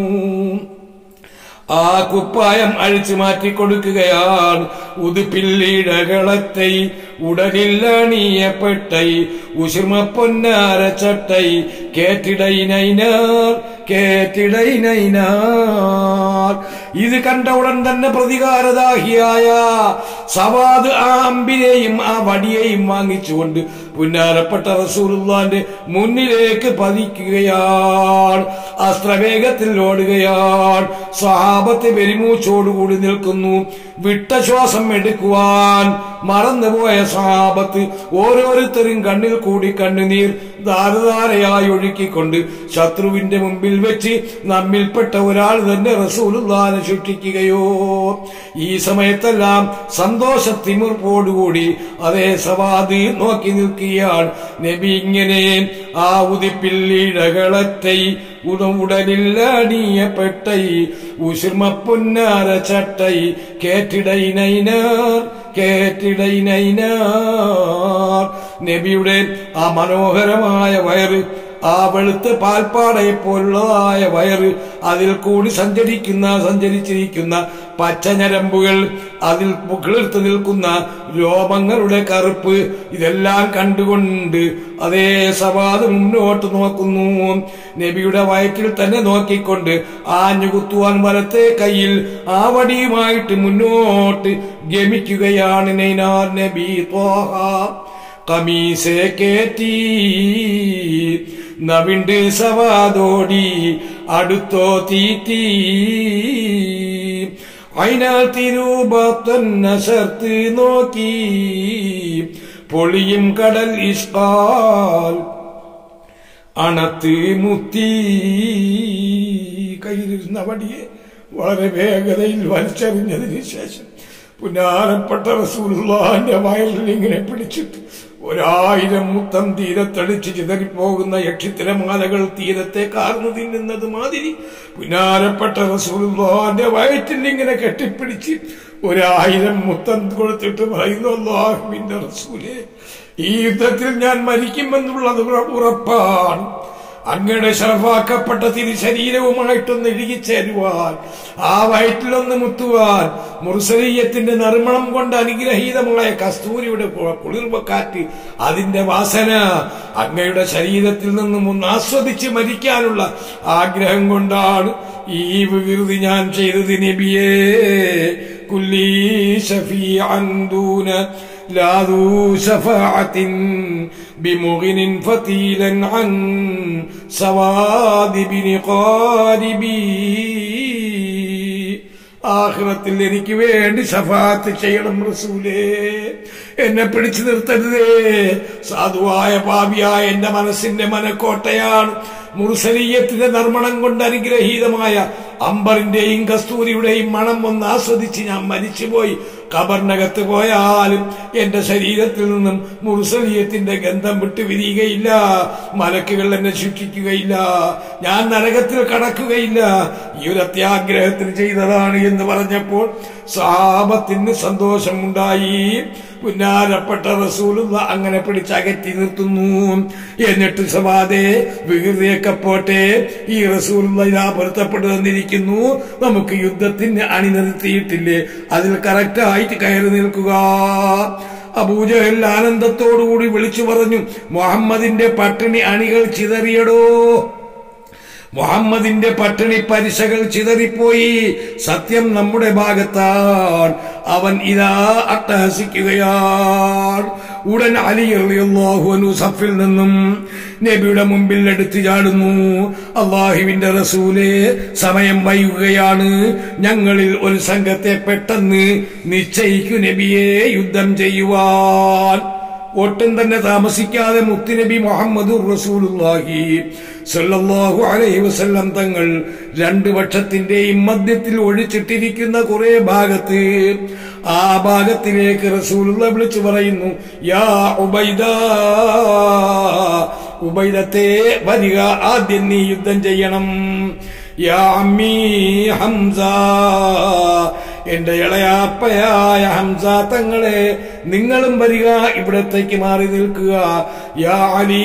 ആ കുപ്പായം അഴിച്ചു മാറ്റിക്കൊടുക്കുകയാണ്. ഉതുപ്പില്ലിടകളത്തെ ഉടലില്ലണിയപ്പെട്ടൈ ഉശിർമ പൊന്നാര ചട്ടൈ കേറ്റിടൈനൈനാർ കേറ്റിടൈനൈനാർ. ഇത് കണ്ട ഉടൻ തന്നെ പ്രതികാരദാഹിയായ സവാദ് ആ അമ്പിനെയും ആ വടിയെയും വാങ്ങിച്ചുകൊണ്ട് പുന്നാരപ്പെട്ട റസൂലുള്ളാന്റെ മുന്നിലേക്ക് പതിക്കുകയാണ്. അസ്ത്രവേഗത്തിൽ ഓടുകയാണ്. സ്വഹാബത്ത് പെരുമൂച്ചോടുകൂടി നിൽക്കുന്നു. വിട്ട ശ്വാസം എടുക്കുവാൻ മറന്നുപോയ സ്വഹാബത്ത് ഓരോരുത്തരും കണ്ണിൽ കൂടി കണ്ണുനീർ ധാരധാരയായി ഒഴുക്കിക്കൊണ്ട് ശത്രുവിന്റെ മുമ്പിൽ വെച്ച് നമ്മിൽപ്പെട്ട ഒരാൾ തന്നെ റസൂലുള്ളാഹിനെ ശിക്ഷിക്കുകയോ. ഈ സമയത്തെല്ലാം സന്തോഷത്തിമിർപ്പോടുകൂടി അതേ സവാദ് നോക്കി നിൽക്കുകയാണ്. നബി ഇങ്ങനെ ആ ഉദിപ്പില്ലിടകളറ്റൈ ഉടലില്ലണിയപ്പെട്ടൈ ഉശിർമ പൊന്നാര ചട്ടൈ കേറ്റിടൈനൈനാർ കേറ്റിടൈനൈനാർ. നബിയുടെ ആ മനോഹരമായ വയറ്, ആ വെളുത്ത പാൽപ്പാടയെ പോലുള്ളതായ വയറ്, അതിൽ കൂടി സഞ്ചരിച്ചിരിക്കുന്ന പച്ചഞരമ്പുകൾ, അതിൽ കിളിർത്ത് നിൽക്കുന്ന രോമങ്ങളുടെ കറുപ്പ്, ഇതെല്ലാം കണ്ടുകൊണ്ട് അതേ സവാദ് മുന്നോട്ട് നോക്കുന്നു. നബിയുടെ വയറ്റിൽ തന്നെ നോക്കിക്കൊണ്ട് ആഞ്ഞുകുത്തുവാൻ വലത്തെ കയ്യിൽ ആ വടിയുമായിട്ട് മുന്നോട്ട് ഗമിക്കുകയാണ്. നൈനാർ നബി ത്വാഹ കമീസെ കേറ്റി നവിണ്ട് സവാദോടി അടുത്തോ തീറ്റി അയിനാൽ തിരൂപത്തന്നശർത്ത് നോക്കി പൊളിയും കടൽ ഇഷ്കാൽ അണത്ത് മുത്തി. കയ്യിലിരുന്ന വടിയെ വളരെ വേഗതയിൽ വലിച്ചെറിഞ്ഞതിന് ശേഷം പുന്നാരപ്പെട്ട റസൂലുള്ളാഹിന്റെ വയറിൽ ഇങ്ങനെ പിടിച്ചിട്ട് 1000 മുത്തം തീരത്തടിച്ച് ചിതറിപ്പോകുന്ന യക്ഷിത്തിരമാലകൾ തീരത്തെ കാർന്നു തിന്നുന്നത് മാതിരി പുന്നാരപ്പെട്ട റസൂലുള്ളാഹിന്റെ വയറ്റിൽ ഇങ്ങനെ കെട്ടിപ്പിടിച്ച് 1000 മുത്തം കൊടുത്തിട്ട് പറയുന്നു, അല്ലാഹുവിന്റെ റസൂലേ, ഈ യുദ്ധത്തിൽ ഞാൻ മരിക്കുമെന്നുള്ളത് ഉറപ്പാണ്. അങ്ങയുടെ ശറഫാക്കപ്പെട്ട തിരുശരീരവുമായിട്ടൊന്ന് ഇഴുകിച്ചേരുവാൻ, ആ വയറ്റിലൊന്ന് മുത്തുവാൻ, മുർസലീയത്തിന്റെ നറുമണം കൊണ്ട് അനുഗ്രഹീതമായ കസ്തൂരിയുടെ കുളിർമക്കാറ്റ്, അതിന്റെ വാസന അങ്ങയുടെ ശരീരത്തിൽ നിന്നും ഒന്ന് ആസ്വദിച്ച് മരിക്കാനുള്ള ആഗ്രഹം കൊണ്ടാണ് ഈ വികൃതി ഞാൻ ചെയ്തത്. നബിയേ, കുല്ലീ ശഫീഅൻ ദൂന ലാദൂ ശഫാഅത്തിൻ ബിമുഗ്നിൻ ഫതീലൻ അൻ സവാദി ബിനി ഖാരിബി. ആഖിറത്തിൽ എനിക്ക് വേണ്ടി ശഫാഅത്ത് ചെയ്യണം റസൂലേ, എന്നെ പിടിച്ചു നിർത്തരുതേ. സാധുവായ പാപിയായ എന്റെ മനസ്സിന്റെ മനക്കോട്ടയാണ്. മുർസലീയത്തിന്റെ നർമ്മണം കൊണ്ട് അനുഗ്രഹീതമായ അമ്പറിന്റെയും കസ്തൂരിയുടെയും മണം ഒന്ന് ആസ്വദിച്ച് ഞാൻ മരിച്ചുപോയി ഖബറിനകത്ത് പോയാലും എന്റെ ശരീരത്തിൽ നിന്നും മുർസലീയത്തിന്റെ ഗന്ധം വിട്ടു വിരിയുകയില്ല. മലക്കുകൾ എന്നെ ശിക്ഷിക്കുകയില്ല, ഞാൻ നരകത്തിൽ കടക്കുകയില്ല. ഈ ഒരു അത്യാഗ്രഹത്തിന് ചെയ്തതാണ് എന്ന് പറഞ്ഞപ്പോൾ സഹാബത്തിന് സന്തോഷമുണ്ടായി. പുന്നാരപ്പെട്ട റസൂലുള്ള അങ്ങനെ പിടിച്ചകറ്റി നിർത്തുന്നു. എന്നിട്ട് സവാദേ, വികൃതിയൊക്കെ പോട്ടെ, ഈ റസൂലുള്ള ഇതാ പൊരുത്തപ്പെട്ടു തന്നിരിക്കുന്നു, നമുക്ക് യുദ്ധത്തിന് അണിനിർത്തിയിട്ടില്ലേ, അതിൽ കറക്റ്റായിട്ട് കയറി നിൽക്കുക. അബൂജഹൽ ആനന്ദത്തോടുകൂടി വിളിച്ചു പറഞ്ഞു, മുഹമ്മദിന്റെ പട്ടിണി അണികൾ ചിതറിയടോ, മുഹമ്മദിന്റെ പട്ടിണി പരിശകൾ ചിതറിപ്പോയി. സത്യം നമ്മുടെ ഭാഗത്താണ്. അവൻ ഇതാ അട്ടഹസിക്കുകയാണ്. ഉടൻ അലി റളിയല്ലാഹു അൻഹു സഫിൽ നിന്നും നബിയുടെ മുമ്പിൽ എടുത്തു ചാടുന്നു. അല്ലാഹുവിന്റെ റസൂലേ, സമയം വൈകുകയാണ്, ഞങ്ങളിൽ ഒരു സംഘത്തെ പെട്ടെന്ന് നിശ്ചയിക്കൂ നബിയെ യുദ്ധം ചെയ്യുവാൻ. ഒട്ടും തന്നെ താമസിക്കാതെ മുത്തുനബി മുഹമ്മദുർ റസൂലുള്ളാഹി സല്ലല്ലാഹു അലൈഹി വസല്ലം തങ്ങൾ രണ്ടു പക്ഷത്തിന്റെയും മധ്യത്തിൽ ഒഴിച്ചിട്ടിരിക്കുന്ന കുറെ ഭാഗത്ത് ആ ഭാഗത്തിലേക്ക് റസൂലുള്ളാഹി വിളിച്ചു പറയുന്നു, യാ ഉബൈദ, ഉബൈദത്തെ വരിക, ആദ്യം നീ യുദ്ധം ചെയ്യണം. യാ അമ്മീ ഹംസ, എന്റെ ഇളയാപ്പയായ ഹംസ തങ്ങളെ നിങ്ങളും വരിക, ഇവിടത്തേക്ക് മാറി നിൽക്കുക. യാ അലി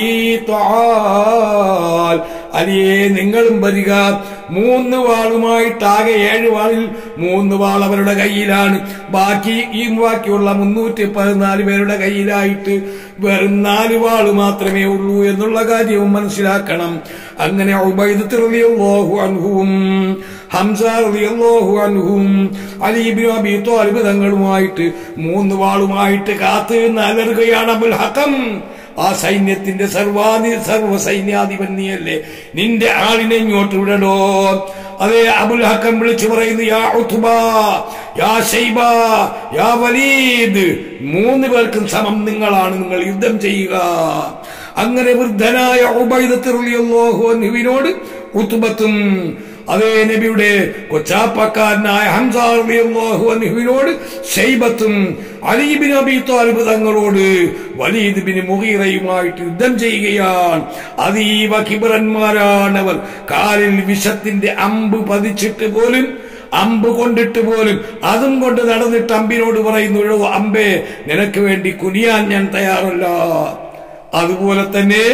തആൽ, അലിയെ നിങ്ങളും വരിക. 3 വാളുമായിട്ടാകെ 7 വാളിൽ 3 വാൾ അവരുടെ കയ്യിലാണ്. ബാക്കിയുള്ള 314 പേരുടെ കയ്യിലായിട്ട് വെറും 4 വാള് മാത്രമേ ഉള്ളൂ എന്നുള്ള കാര്യവും മനസ്സിലാക്കണം. അങ്ങനെ ഉബൈദത്ത് റളിയല്ലാഹു അൻഹുവും ഹംസ റളിയല്ലാഹു അൻഹും അലി ഇബ്നു അബീ ത്വാലിബ് തങ്ങളുമായിട്ട് 3 വാളുമായിട്ട് കാത്ത് അലറുകയാണ്. അബുൽ ഹകം, ആ സൈന്യത്തിന്റെ സർവ സൈന്യാധിപൻ നീയല്ലേ, നിന്റെ ആളിനെ ഇങ്ങോട്ട് വിടണോ? അതേ അബുൽ ഹക്കം വിളിച്ചു പറയുന്നു, യാ ഉത്ബ, യാ ശൈബ, യാ വലീദ്, 3 പേർക്കും സമം നിങ്ങളാണ്, നിങ്ങൾ യുദ്ധം ചെയ്യുക. അങ്ങനെ വൃദ്ധനായ ഉബൈദത്ത് റളിയല്ലാഹു അൻഹുവിനോട് ഉത്ബത്തും അതേ നബിയുടെ കൊച്ചാപ്പക്കാരനായ ഹംസ റളിയല്ലാഹു അൻഹുവിനോട് ശൈബത്തും അലി ഇബ്നു അബീ ത്വാലിബ് തങ്ങളോട് വലീദ് ബിൻ മുഗീറയുമായിട്ട് യുദ്ധം ചെയ്യുകയാണ്. അതീവ കിബറന്മാരാണവർ. കാലിൽ വിഷത്തിന്റെ അമ്പ് പതിച്ചിട്ട് പോലും, അമ്പ് കൊണ്ടിട്ട് പോലും, അതും കൊണ്ട് നടന്നിട്ട് അമ്പിനോട് പറയുന്നു, അമ്പേ നിനക്ക് വേണ്ടി കുനിയാൻ ഞാൻ തയ്യാറല്ല. അതുപോലെ തന്നെ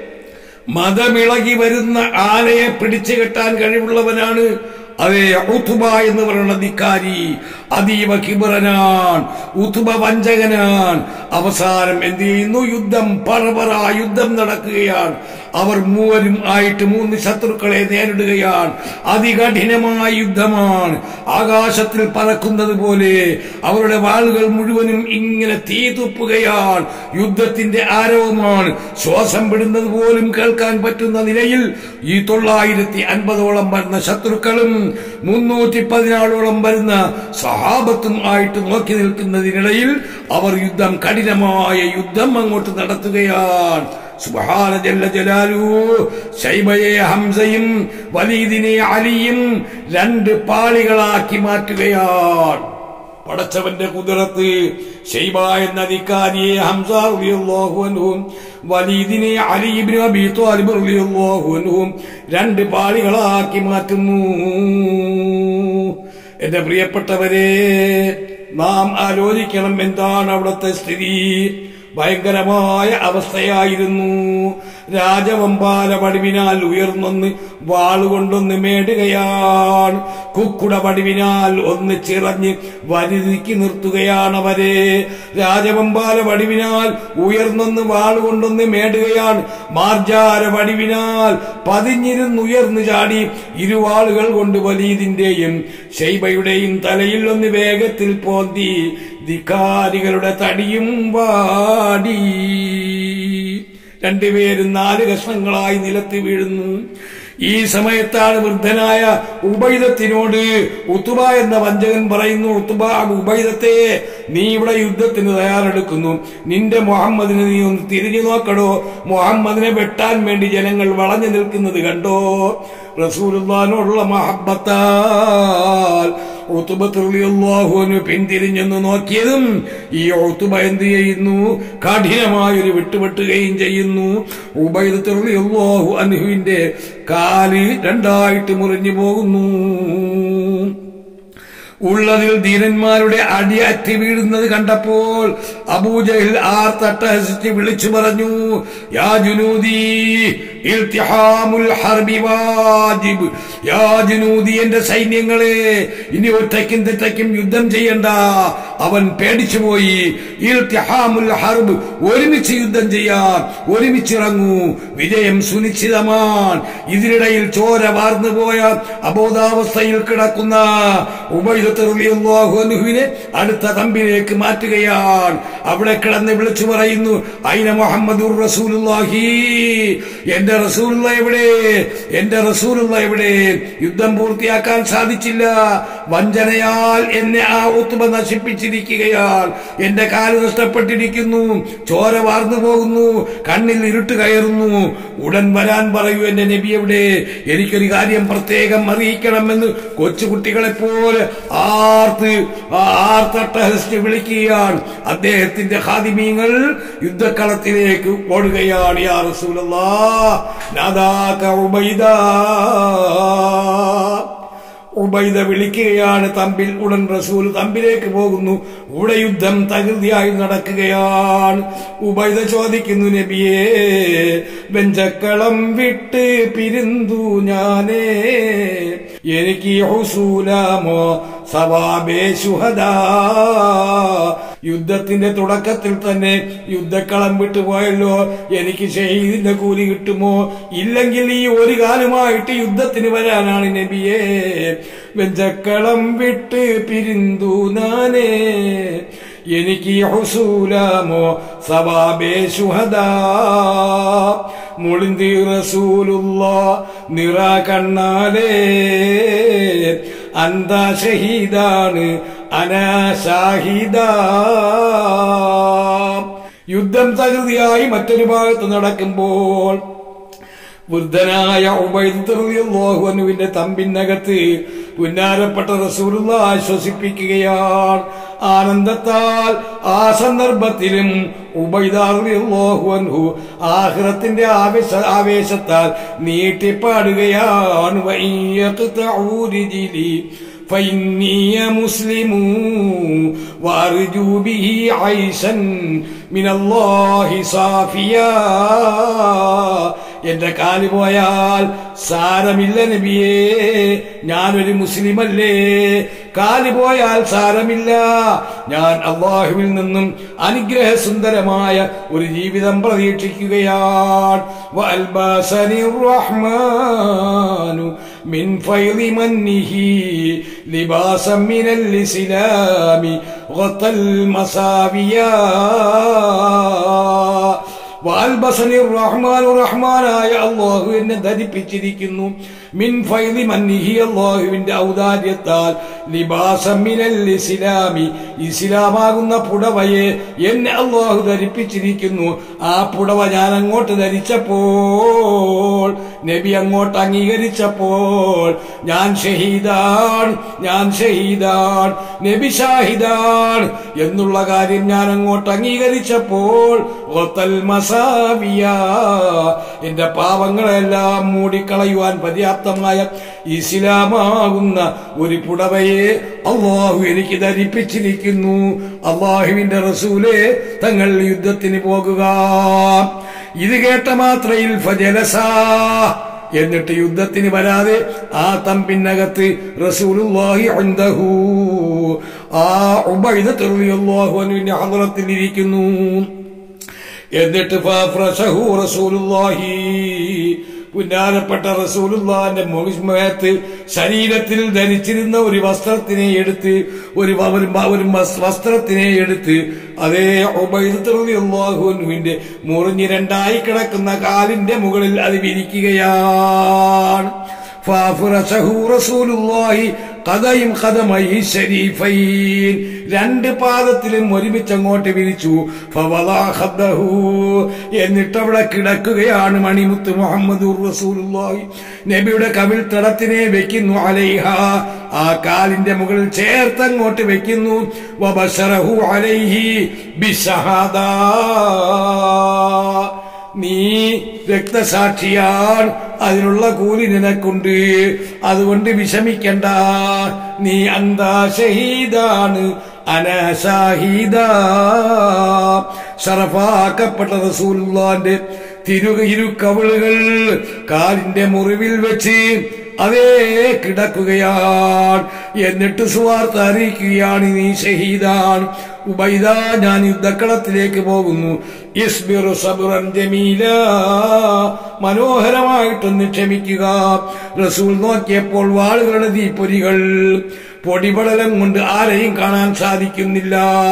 മതമിളകി വരുന്ന ആനയെ പിടിച്ചു കെട്ടാൻ കഴിവുള്ളവനാണ് അതേ ഉത്ബ എന്ന് പറയുന്ന ധിക്കാരി. അതീവ കിബറനാൻ, ഉത്ബ വഞ്ചകനാൻ. അവസാനം എന്ത് ചെയ്യുന്നു? യുദ്ധം പറപറ യുദ്ധം നടക്കുകയാണ്. അവർ 3 ആയിട്ട് 3 ശത്രുക്കളെ നേരിടുകയാണ്. അതികഠിനമായ യുദ്ധമാണ്. ആകാശത്തിൽ പറക്കുന്നത് പോലെ അവരുടെ വാളുകൾ മുഴുവനും ഇങ്ങനെ തീ തുപ്പുകയാണ്. യുദ്ധത്തിന്റെ ആരവമാണ്. ശ്വാസം വിടുന്നത് പോലും കേൾക്കാൻ പറ്റുന്ന നിലയിൽ ഈ 950ഓളം വരുന്ന ശത്രുക്കളും 314ഓളം വരുന്ന സഹാബത്തും ആയിട്ട് നോക്കി നിൽക്കുന്നതിനിടയിൽ അവർ യുദ്ധം, കഠിനമായ യുദ്ധം അങ്ങോട്ട് നടത്തുകയാണ്. സുബ്ഹാന ജല്ല ജലാലുഹു. ശൈബയെ ഹംസയും വലീദിനെ അലിയും 2 പാളികളാക്കി മാറ്റുകയാണ്. പടച്ചവന്റെ കുദറത്ത്. ശൈബ എന്ന അധികാരിയെ ഹംസ റളിയല്ലാഹു അൻഹു, വലീദിനെ അലി ഇബ്നു അബീ ത്വാലിബ് റളിയല്ലാഹു അൻഹു 2 പാളികളാക്കി മാറ്റുന്നു. എന്റെ പ്രിയപ്പെട്ടവരെ, നാം ആലോചിക്കണം എന്താണ് അവിടുത്തെ സ്ഥിതി. ഭയങ്കരമായ അവസ്ഥയായിരുന്നു. രാജവമ്പാല വടിവിനാൽ ഉയർന്നൊന്ന് വാളുകൊണ്ടൊന്ന് മേടുകയാണ്. കുക്കുട വടിവിനാൽ ഒന്ന് ചിറഞ്ഞ് വരുതിക്ക് നിർത്തുകയാണ് അവരെ. രാജവമ്പാല വടിവിനാൽ ഉയർന്നൊന്ന് വാളുകൊണ്ടൊന്ന് മേടുകയാണ്. മാർജാര വടിവിനാൽ പതിഞ്ഞിരുന്നുയർന്നു ചാടി ഇരുവാളുകൾ കൊണ്ട് വലീദിന്റെയും ശൈബയുടെയും തലയിൽ ഒന്ന് വേഗത്തിൽ പോന്തി. ധിക്കാരികളുടെ തടിയും വാടി. 2 പേരും 4 കഷ്ണങ്ങളായി നിലത്ത് വീഴുന്നു. ഈ സമയത്താണ് വൃദ്ധനായ ഉബൈദത്തിനോട് ഉത്ബ എന്ന വഞ്ചകൻ പറയുന്നു, ഉത്ബ, ഉബൈദത്തെ, നീ ഇവിടെ യുദ്ധത്തിന് തയ്യാറെടുക്കുന്നു. നിന്റെ മുഹമ്മദിനെ നീ ഒന്ന് തിരിഞ്ഞു നോക്കടോ. മുഹമ്മദിനെ വെട്ടാൻ വേണ്ടി ജനങ്ങൾ വളഞ്ഞു നിൽക്കുന്നത് കണ്ടോ? റസൂലുള്ളാഹിനോടുള്ള മഹബ്ബത്താൽ ഉത്ബത്ത് റളിയല്ലാഹു അൻഹു പിന്തിരിഞ്ഞെന്ന് നോക്കിയതും ഈ ഉത്ബ എന്ത് ചെയ്യുന്നു? കഠിനമായൊരു വിട്ടുവെട്ടുകയും ചെയ്യുന്നു. ഉബൈദത്ത് റളിയല്ലാഹു അൻഹുവിന്റെ കാല് 2ആയിട്ട് മുറിഞ്ഞു പോകുന്നു. ഉള്ളതിൽ ധീരന്മാരുടെ അടി അറ്റി വീഴുന്നത് കണ്ടപ്പോൾ അബൂജഹൽ ആർത്തട്ടഹസിച്ച് വിളിച്ചു പറഞ്ഞു, യാ ജുനൂദി ഇൽതിഹാമുൽ ഹർബി വാജിബ്. യാ ജുനൂദി, എന്റെ സൈന്യങ്ങളെ, ഇനി ഒറ്റയ്ക്കും തെറ്റയ്ക്കും യുദ്ധം ചെയ്യണ്ട. അവൻ പേടിച്ചുപോയി. ഇൽതിഹാമുൽ ഹർബ്, ഒരുമിച്ച് യുദ്ധം ചെയ്യാൻ, ഒരുമിച്ചിറങ്ങൂ, വിജയം സുനിശ്ചിതമാണ്. ഇതിനിടയിൽ ചോര വാർന്നു പോയ അബോധാവസ്ഥയിൽ കിടക്കുന്ന ഉബൈദത്ത് റളിയല്ലാഹു അൻഹുവിനെ അടുത്ത കമ്പിലേക്ക് മാറ്റുകയാണ്. അവിടെ കിടന്ന് വിളിച്ചു പറയുന്നു, ഐന മുഹമ്മദുർ റസൂലുള്ളാഹി, എന്റെ എന്റെ റസൂലുള്ള എവിടെ, എന്റെ റസൂലുള്ള എവിടെ? യുദ്ധം പൂർത്തിയാക്കാൻ സാധിച്ചില്ല. വഞ്ചനയാൽ എന്നെ ആ ഉത്ബ നശിപ്പിച്ചിരിക്കുകയാണ്. എന്റെ കാല് നഷ്ടപ്പെട്ടിരിക്കുന്നു, ചോര വാർന്നു പോകുന്നു, കണ്ണിൽ ഇരുട്ട് കയറുന്നു. ഉടൻ വരാൻ പറയൂ, എന്റെ നബി എവിടെ? എനിക്കൊരു കാര്യം പ്രത്യേകം അറിയിക്കണമെന്ന് കൊച്ചുകുട്ടികളെ പോലെ ആർത്തട്ടഹസിച്ച് വിളിക്കുകയാണ്. അദ്ദേഹത്തിന്റെ ഖാദിമീങ്ങൾ യുദ്ധക്കളത്തിലേക്ക് ഓടുകയാണ്. യാ റസൂലല്ലാഹ് നാദാക ഉബൈദ, ഉബൈദ വിളിക്കുകയാണ് തമ്പിൽ. ഉടൻ റസൂൽ തമ്പിലേക്ക് പോകുന്നു. ഇവിടെ യുദ്ധം തകൃതിയായി നടക്കുകയാണ്. ഉബൈദ ചോദിക്കുന്നു, നബിയേ, വെഞ്ചക്കളം വിട്ട് പിരിന്തു ഞാനേ, എനിക്ക് ഹുസൂലാമോ സവാബേ ശുഹദാ. യുദ്ധത്തിന്റെ തുടക്കത്തിൽ തന്നെ യുദ്ധക്കളം വിട്ടുപോയല്ലോ, എനിക്ക് ഷഹീദിന്റെ കൂലി കിട്ടുമോ? ഇല്ലെങ്കിൽ ഈ ഒരു കാലമായിട്ട് യുദ്ധത്തിന് വരാനാണ് നബിയേ. വെഞ്ചക്കളം വിട്ട് പിരിന്തു നാനേ, എനിക്ക് ഹുസൂലാമോ സവാബേ ശുഹദാ. മുളിന്തി റസൂലുള്ളാഹ് നിറ കണ്ണാലേ, അന്താ ഷഹീദാണ് അനാ ഷാഹിദാ. യുദ്ധം തകൃതിയായി മറ്റൊരു ഭാഗത്ത് നടക്കുമ്പോൾ വൃദ്ധനായ ഉബൈദ റളിയല്ലാഹു അൻഹുവിന്റെ തമ്പിനകത്ത് പുന്നാരപ്പെട്ട റസൂലുള്ളാഹ് ആശ്വസിപ്പിക്കുകയാണ്. ആനന്ദത്താൽ ആ സന്ദർഭത്തിലും ഉബൈദ റളിയല്ലാഹു അൻഹു ആഖിറത്തിന്റെ ആവേശത്താൽ നീട്ടിപ്പാടുകയാണ്. വഇയഖ്തഉ റിജ്ലി فإني مسلم وأرجو به عيشا من الله صافيا. എന്റെ കാല് പോയാൽ സാരമില്ല നബിയേ, ഞാനൊരു മുസ്ലിമല്ലേ. കാല് പോയാൽ സാരമില്ല, ഞാൻ അല്ലാഹുവിൽ നിന്നും അനുഗ്രഹസുന്ദരമായ ഒരു ജീവിതം പ്രതീക്ഷിക്കുകയാണ്. വഅൽബസനിർ റഹ്മാനു മിൻ ഫൈളി മന്നിഹി ലിബാസം മിനൽ ഇസ്ലാമി ഗത്തൽ മസാവിയാ. വഅൽബസനിർ റഹ്മാനു, റഹ്മാനായ അല്ലാഹു എന്നെ ധരിപ്പിച്ചിരിക്കുന്നു. മിൻ ഫൈളി മന്നിഹി, അല്ലാഹുവിന്റെ ഔദാര്യത്താൽ. ലിബാസം മിനൽ ഇസ്ലാമി, ഇസ്ലാമാകുന്ന പുടവയെ എന്നെ അല്ലാഹു ധരിപ്പിച്ചിരിക്കുന്നു. ആ പുടവ ഞാൻ അങ്ങോട്ട് ധരിച്ചപ്പോൾ, നബി അങ്ങോട്ട് അംഗീകരിച്ചപ്പോൾ, ഞാൻ ഷഹീദാണ്, ഞാൻ ഷഹീദാണ്, നബി ഷാഹിദാണ് എന്നുള്ള കാര്യം ഞാൻ അങ്ങോട്ട് അംഗീകരിച്ചപ്പോൾ, ഗത്തൽ മസാവിയ, എന്റെ പാവങ്ങളെല്ലാം മൂടിക്കളയുവാൻ പര്യാപ്തമായ ഇസ്ലാമാകുന്ന ഒരു പുടവയെ അല്ലാഹു എനിക്ക് ധരിപ്പിച്ചിരിക്കുന്നു. അല്ലാഹുവിന്റെ റസൂലേ, തങ്ങൾ യുദ്ധത്തിന് പോകുക. ഇത് കേട്ട മാത്രയിൽ ഫജലസാ, എന്നിട്ട് യുദ്ധത്തിന് വരാതെ ആ തമ്പിനകത്ത് റസൂലുള്ളാഹി ഇൻദഹു, ആ ഉബൈദ റളിയല്ലാഹു അൻഹുവിന്റെ ഹദ്റത്തിൽ ഇരിക്കുന്നു. എന്നിട്ട് ഫഫറശഹു റസൂലുള്ളാഹി, പുന്നാരപ്പെട്ട റസൂലുള്ളാഹിന്റെ മുഖത്ത് ശരീരത്തിൽ ധരിച്ചിരുന്ന ഒരു വസ്ത്രത്തിനെ എടുത്ത്, ഒരു വസ്ത്രത്തിനെ എടുത്ത് അതേ ഉബൈദ റളിയല്ലാഹു അൻഹുവിന്റെ മുറിഞ്ഞ് രണ്ടായി കിടക്കുന്ന കാലിന്റെ മുകളിൽ അത് വിരിക്കുകയാണ്. ഫഫറശഹു റസൂലുള്ളാഹി ഖദയും ഖദമൈഹി ശരീഫൈൻ, രണ്ട് പാദത്തിലും ഒരുമിച്ച് അങ്ങോട്ട് വിരിച്ചു. ഫവളഅ ഖദ്ദഹു, എന്നിട്ട് അവിടെ കിടക്കുകയാണ് മണിമുത്ത് മുഹമ്മദുർ റസൂലുള്ളാഹി. നബിയുടെ കവിൾ തടത്തിനെ വെക്കുന്നു. അലൈഹ, ആ കാലിന്റെ മുകളിൽ ചേർത്തങ്ങോട്ട് വെക്കുന്നു. വബശറഹു അലൈഹി ബിശഹാദാ, നീ രക്തസാക്ഷിയാണ്, അതിനുള്ള കൂലി നിനക്കുണ്ട്, അതുകൊണ്ട് വിഷമിക്കണ്ട. നീ അന്താ ഷഹീദാണ് അനാ ഷാഹിദാ. ശറഫാക്കപ്പെട്ട റസൂലുള്ളാഹിന്റെ ഇരുകവിളുകൾ കാലിന്റെ മുറിവിൽ വെച്ച് അതേ കിടക്കുകയാണ്. എന്നിട്ട് സുവാർത്ത അറിയിക്കുകയാണ്, നീ ഷഹീദാണ്. ഉബൈദ, ഞാൻ യുദ്ധക്കളത്തിലേക്ക് പോകുന്നു. ഇസ്ബിറു സബ്റൻ ജമീല, മനോഹരമായിട്ടൊന്ന് ക്ഷമിക്കുക. റസൂൽ നോക്കിയപ്പോൾ വാളുകളുടെ തീപ്പൊരികൾ, പൊടിപടലം കൊണ്ട് ആരെയും കാണാൻ സാധിക്കുന്നില്ല.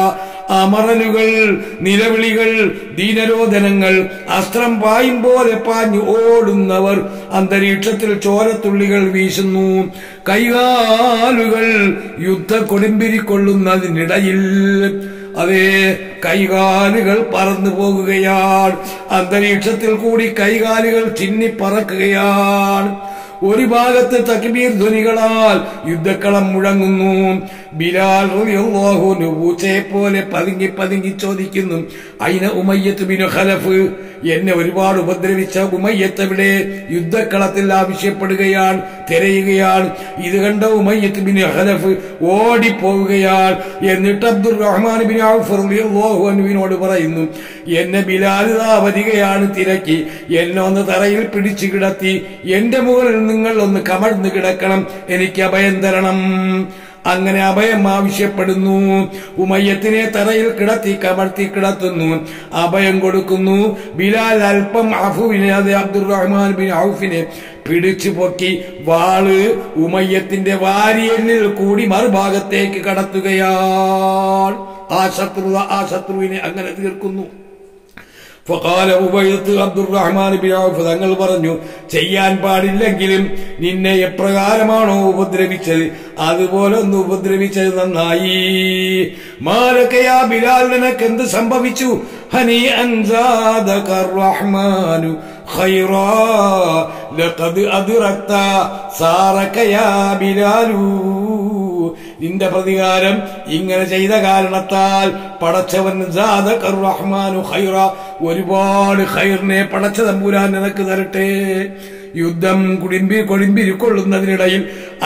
അമറലുകൾ, നിലവിളികൾ, ദീനരോധനങ്ങൾ, അസ്ത്രം പായും പോലെ പാഞ്ഞു ഓടുന്നവർ, അന്തരീക്ഷത്തിൽ ചോരത്തുള്ളികൾ വീശുന്നു, കൈകാലുകൾ യുദ്ധ കൊടുമ്പിരിക്കൊള്ളുന്നതിനിടയിൽ അതേ കൈകാലുകൾ പറന്നു പോകുകയാണ്. അന്തരീക്ഷത്തിൽ കൂടി കൈകാലുകൾ ചിന്നിപ്പറക്കുകയാണ്. ഒരു ഭാഗത്ത് തക്ബീർ ധ്വനികളാൽ യുദ്ധക്കളം മുഴങ്ങുന്നു. ബിലാൽ റളിയല്ലാഹു അൻഹു പൂച്ചയെ പോലെ പതുങ്ങി പതുങ്ങി ചോദിക്കുന്നു, അയിന ഉമയ്യത്ത് ബിൻ ഖലഫ്, എന്നെ ഒരുപാട് ഉപദ്രവിച്ച ഉമയ്യത്ത് എവിടെ? യുദ്ധക്കളത്തിൽ ആവശ്യപ്പെടുകയാണ്, തിരയുകയാണ്. ഇത് കണ്ട ഉമയ്യത്ത് ബിൻ ഖലഫ് ഓടിപ്പോവുകയാണ്. എന്നിട്ട് അബ്ദുറഹ്മാൻ ബിൻ ഔഫ് റളിയല്ലാഹു അൻഹുവിനോട് പറയുന്നു, എന്നെ ബിലാൽ വരികയാണ്, തിരക്കി എന്നെ ഒന്ന് തറയിൽ പിടിച്ചു കിടത്തി, എന്റെ മുകളിൽ നിങ്ങൾ ഒന്ന് കമഴ്ന്നു കിടക്കണം, എനിക്ക് അഭയം തരണം. അങ്ങനെ അഭയം ആവശ്യപ്പെടുന്നു. ഉമയ്യത്തിനെ തറയിൽ കിടത്തി കമഴ്ത്തി കിടത്തുന്നു, അഭയം കൊടുക്കുന്നു. ബിലാൽ അല്പം അഫുവിനെ, അത് അബ്ദുറഹ്മാൻ ബിൻ ഔഫിനെ പിടിച്ചു പൊക്കി വാള് ഉമയ്യത്തിന്റെ വാരിയലിൽ കൂടി മറുഭാഗത്തേക്ക് കടത്തുകയാണ്. ആ ശത്രുവിനെ അങ്ങനെ തീർക്കുന്നു. ഫഖാല ഉബൈദത്ത് അബ്ദുറഹ്മാൻ ബിൻ ഔഫ് തങ്ങൾ പറഞ്ഞു, ചെയ്യാൻ പാടില്ലെങ്കിലും നിന്നെ എപ്രകാരമാണോ ഉപദ്രവിച്ചത് അതുപോലെ ഒന്ന് ഉപദ്രവിച്ചത് നന്നായി. മാലകയാ ബിലാൽ, നിനക്ക് എന്ത് സംഭവിച്ചു? ഹനി അൻസാദക റഹ്മാനു ഖൈറാ ലഖദ് അദ്റക്ത സാറക യാ ബിലാലു. നിന്റെ പ്രതികാരം ഇങ്ങനെ ചെയ്ത കാരണത്താൽ പടച്ചവൻ സാദക റഹ്മാനു ഖൈറ, ഒരുപാട് ഖൈറിനെ പടച്ച തമ്പുരാൻ നിനക്ക് തരട്ടെ. യുദ്ധം കൊള്ളുന്നതിനിടയിൽ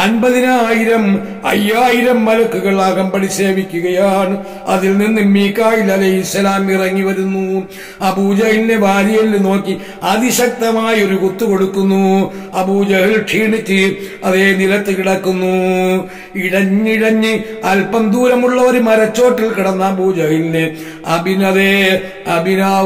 50,000 മലക്കുകൾ അകമ്പടി സേവിക്കുകയാണ്. അതിൽ നിന്ന് മീകായിൽ അലൈഹിസ്സലാം ഇറങ്ങി വരുന്നു. അബൂജഹലിനെ വാരിയലിൽ നോക്കി അതിശക്തമായ ഒരു കുത്തു കൊടുക്കുന്നു. അബൂജഹൽ ക്ഷീണിച്ച് അതേ നിലത്ത് കിടക്കുന്നു. ഇഴഞ്ഞിഴഞ്ഞ് അല്പം ദൂരമുള്ള ഒരു മരച്ചോട്ടിൽ കിടന്ന അബൂജഹലിനെ അബിനാവ്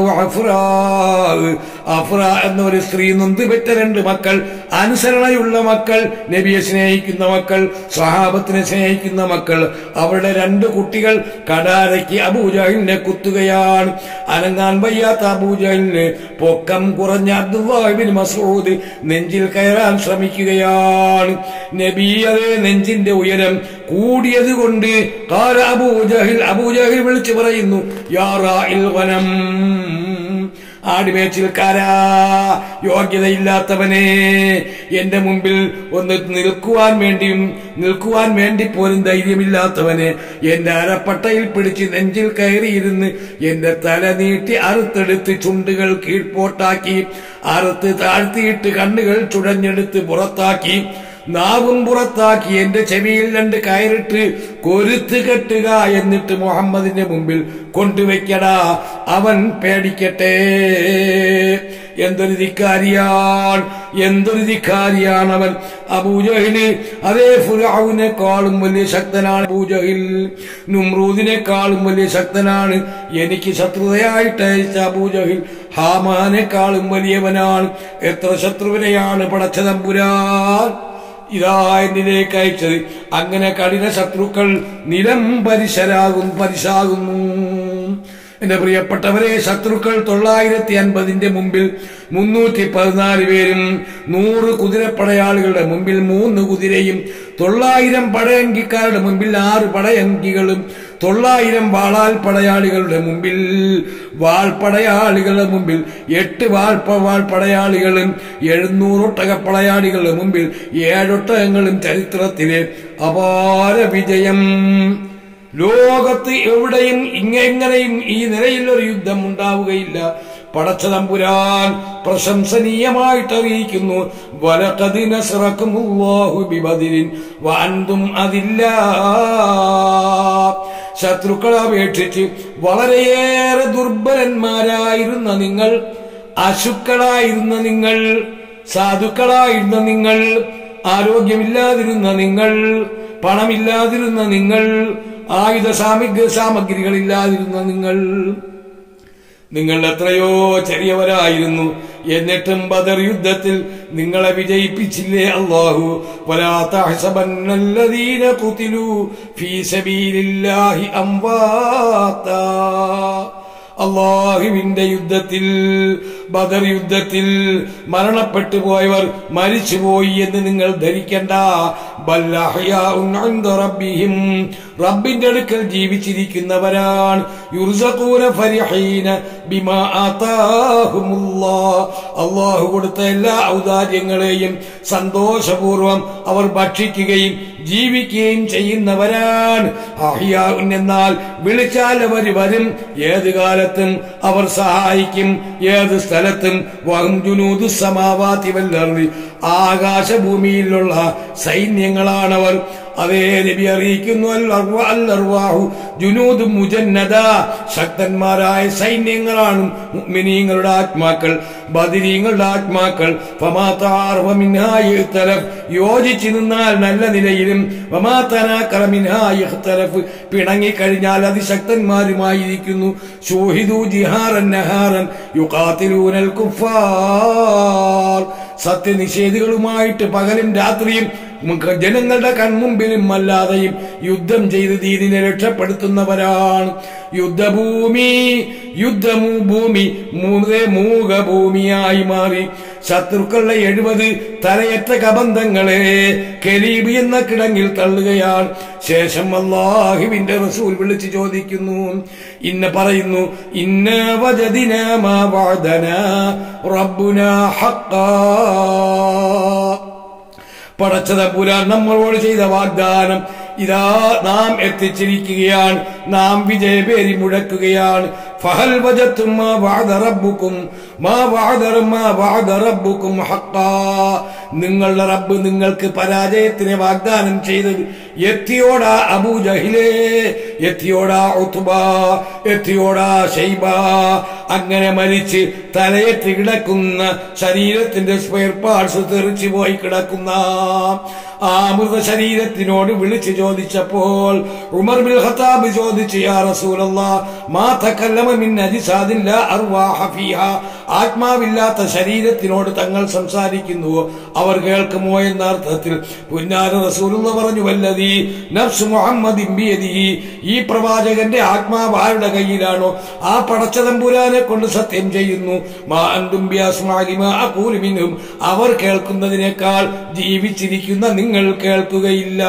അഫ്ര എന്ന ഒരു സ്ത്രീ നൊന്ത് പെറ്റ 2 മക്കൾ, അനുസരണയുള്ള മക്കൾ, നബിയെ സ്നേഹിക്കുന്ന മക്കൾ, സ്വഹാബത്തിനെ സ്നേഹിക്കുന്ന മക്കൾ, അവരുടെ 2 കുട്ടികൾ കടാരയ്ക്ക് അബൂജഹലിനെ കുത്തുകയാണ്. അനങ്ങാൻ വയ്യാത്ത അബൂജഹലിന് പൊക്കം കുറഞ്ഞ അബ്ദുല്ലാഹ് ഇബ്നു മസ്ഊദ് നെഞ്ചിൽ കയറാൻ ശ്രമിക്കുകയാണ്. നബി അതേ നെഞ്ചിന്റെ ഉയരം കൂടിയത് കൊണ്ട് അബൂജഹൽ വിളിച്ചു പറയുന്നു, യാ റാഇൽ ഗനം, ആടുമേച്ചിൽക്കാരാ, യോഗ്യതയില്ലാത്തവനെ, എന്റെ മുമ്പിൽ ഒന്ന് നിൽക്കുവാൻ വേണ്ടി പോലും ധൈര്യമില്ലാത്തവനെ, എന്റെ അരപ്പട്ടയിൽ പിടിച്ച് നെഞ്ചിൽ കയറിയിരുന്ന് എന്റെ തല നീട്ടി അറുത്തെടുത്ത് ചുണ്ടുകൾ കീഴ്പോട്ടാക്കി, അറുത്ത് താഴ്ത്തിയിട്ട് കണ്ണുകൾ ചുഴഞ്ഞെടുത്ത് പുറത്താക്കി, നാവും പുറത്താക്കി, എന്റെ ചെവിയിൽ 2 കയറിട്ട് കൊരുത്ത് കെട്ടുക, എന്നിട്ട് മുഹമ്മദിന്റെ മുമ്പിൽ കൊണ്ടുവയ്ക്കടാ, അവൻ പേടിക്കട്ടെ. എന്തൊരു ധിക്കാരിയാണ് അവൻ. അബൂജഹല് അതേ ഫിർഔനെക്കാളും വലിയ ശക്തനാണ് അബൂജഹൽ. നുമ്രൂദിനെക്കാളും വലിയ ശക്തനാണ്. എനിക്ക് ശത്രുതയായിട്ട് അയച്ച അബൂജഹൽ ഹാമാനെക്കാളും വലിയവനാണ്. എത്ര ശത്രുവിനെയാണ് പടച്ച തമ്പുരാൻ ഇതാ എന്നിലേക്ക് അയച്ചത്. അങ്ങനെ കഠിന ശത്രുക്കൾ നിലം പരിശാകുന്നു. എന്റെ പ്രിയപ്പെട്ടവരെ, ശത്രുക്കൾ 950 മുമ്പിൽ 314 പേരും, 100 കുതിരപ്പടയാളികളുടെ മുമ്പിൽ 3 കുതിരയും, 900 പടയങ്കിക്കാരുടെ മുമ്പിൽ 6 പടയങ്കികളും, 900 വാളാൽ പടയാളികളുടെ മുമ്പിൽ 8 വാൾപടയാളികളും, 700 ഒട്ടകപ്പടയാളികളുടെ മുമ്പിൽ 7 ഒട്ടകങ്ങളും. ചരിത്രത്തിലെ അപാര വിജയം. ലോകത്ത് എവിടെയും ഇങ്ങനെയും ഈ നിലയിലൊരു യുദ്ധം ഉണ്ടാവുകയില്ല. പടച്ച തമ്പുരാൻ പ്രശംസനീയമായിട്ട് അറിയിക്കുന്നു, വലഖദ് നസറകുമുല്ലാഹു ബിബദരിൻ വഅൻതും അദില്ലാ. ശത്രുക്കളെ അപേക്ഷിച്ച് വളരെയേറെ ദുർബലന്മാരായിരുന്ന നിങ്ങൾ, അശുക്കളായിരുന്ന നിങ്ങൾ, സാധുക്കളായിരുന്ന നിങ്ങൾ, ആരോഗ്യമില്ലാതിരുന്ന നിങ്ങൾ, പണമില്ലാതിരുന്ന നിങ്ങൾ, ആയുധ സാമഗ്രികളില്ലാതിരുന്ന നിങ്ങൾ, നിങ്ങൾ എത്രയോ ചെറിയവരായിരുന്നു, എന്നിട്ടും ബദർ യുദ്ധത്തിൽ നിങ്ങളെ വിജയിപ്പിച്ചില്ലേ അല്ലാഹു. വലാ തഹ്സബന്നല്ലദീന ഖുതിലൂ ഫീ സബീലില്ലാഹി അംവാതാ. അല്ലാഹുവിന്റെ യുദ്ധത്തിൽ, ബദർ യുദ്ധത്തിൽ മരണപ്പെട്ടു പോയവർ മരിച്ചുപോയി എന്ന് നിങ്ങൾ ധരിക്കണ്ട. ബൽ അഹ്യാഉൻ ഇൻദ റബ്ബിഹിം, റബ്ബിന്റെ അടുക്കൽ ജീവിച്ചിരിക്കുന്നവരാണ്. യുർസഖൂന ഫരിഹീന ബിമാ ആതാഹുമുല്ലാഹ്, അല്ലാഹു കൊടുത്ത എല്ലാ ഔദാര്യങ്ങളെയും സന്തോഷപൂർവം അവർ ഭക്ഷിക്കുകയും ജീവിക്കുകയും ചെയ്യുന്നവരാണ്. അഹ്യാഉൻ എന്നാൽ വിളിച്ചാൽ അവർ വരും, ഏത് കാലത്തും അവർ സഹായിക്കും, ഏത് സ്ഥലത്തും. വഹും ജുനൂദുസ് സമാവാതി വൽ അർളി, ആകാശഭൂമിയിലുള്ള സൈന്യങ്ങളാണവർ. അതേ നബി അറിയിക്കുന്നു, അൽ-അർവാഹു ജുനൂദ് മുജന്നദ, ശക്തന്മാരായ സൈന്യങ്ങളാണ് മുഅ്മിനീങ്ങളുടെ ആത്മാക്കൾ, ബദരീങ്ങളുടെ ആത്മാക്കൾ. ഫമാ തആറഫ മിൻഹാ യഖ്തലഫ്, യോജിച്ചു നിന്നാൽ നല്ല നിലയിലും, വമാ തനാകറ മിൻഹാ യഖ്തലഫ്, പിണങ്ങിക്കഴിഞ്ഞാൽ അതിശക്തന്മാരുമായിരിക്കുന്നു. ശൂഹിദു ജിഹാറൻ നഹാറൻ യുഖാതിലൂനൽ കുഫാർ, സത്യനിഷേധികളുമായിട്ട് പകലും രാത്രിയും ജനങ്ങളുടെ കൺമുമ്പിലും അല്ലാതെയും യുദ്ധം ചെയ്ത് ദീനിനെ രക്ഷപ്പെടുത്തുന്നവരാണ്. യുദ്ധഭൂമി, യുദ്ധഭൂമി മൂകഭൂമിയായി മാറി. ശത്രുക്കളുടെ 70 തലയറ്റ കബന്ധങ്ങളെ കലീബ് എന്ന കിടങ്ങിൽ തള്ളുകയാണ്. ശേഷം അല്ലാഹുവിന്റെ റസൂൽ വിളിച്ചു ചോദിക്കുന്നു, പറയുന്നു, ഇന്ന വജദിനാ മാ വഅദനാ റബ്ബുനാ ഹഖ്ഖാ, പടച്ചതമ്പുരാൻ നമ്മളോട് ചെയ്ത വാഗ്ദാനം ഇതാ നാം എത്തിച്ചിരിക്കുകയാണ്, നാം വിജയപേരി മുഴക്കുകയാണ്. ഫഹൽ വജത്തും മാ വഅദ റബ്ബുക്കും മാ വഅദ റബ്ബുക്കും ഹഖ്ഖാ, നിങ്ങളുടെ റബ്ബ് നിങ്ങൾക്ക് പരാജയത്തിനെ വാഗ്ദാനം ചെയ്തത് എത്തിയോടാ അബൂജഹിലേ, എത്തിയോടാ ഉത്ബ, എത്തിയോടാ ശൈബ. അങ്ങനെ മരിച്ച് തലയെത്തി കിടക്കുന്ന ശരീരത്തിന്റെ സ്പെയർ പാർട്സ് തെറിച്ചു പോയി കിടക്കുന്ന ആ മൃതശരീരത്തിനോട് വിളിച്ചു ചോദിച്ചപ്പോൾ ഉമർ ബിൻ ഖത്താബ് ചോദിച്ചു, യാ റസൂലല്ലാഹ്, മാ തകല്ലമ മിൻ അജ്സാദിൻ ലാ അർവാഹ ഫീഹാ, ആത്മാവില്ലാത്ത ശരീരത്തിനോട് തങ്ങൾ സംസാരിക്കുന്നുവോ, അവർ കേൾക്കുമോ എന്ന അർത്ഥത്തിൽ പുന്നാര റസൂലുള്ളാഹി പറഞ്ഞു, വല്ലദീ നഫ്സു മുഹമ്മദിൻ ബിയദിഹി, ഈ പ്രവാചകന്റെ ആത്മാവ് ആരുടെ കയ്യിലാണോ ആ പടച്ചതമ്പുരാനെ കൊണ്ട് സത്യം ചെയ്യുന്നു, മാ അൻതും ബിഅസ്മാഇ മാ അഖൂലു മിൻഹും, അവർ കേൾക്കുന്നതിനേക്കാൾ ജീവിച്ചിരിക്കുന്ന നിങ്ങൾ കേൾക്കുകയില്ല.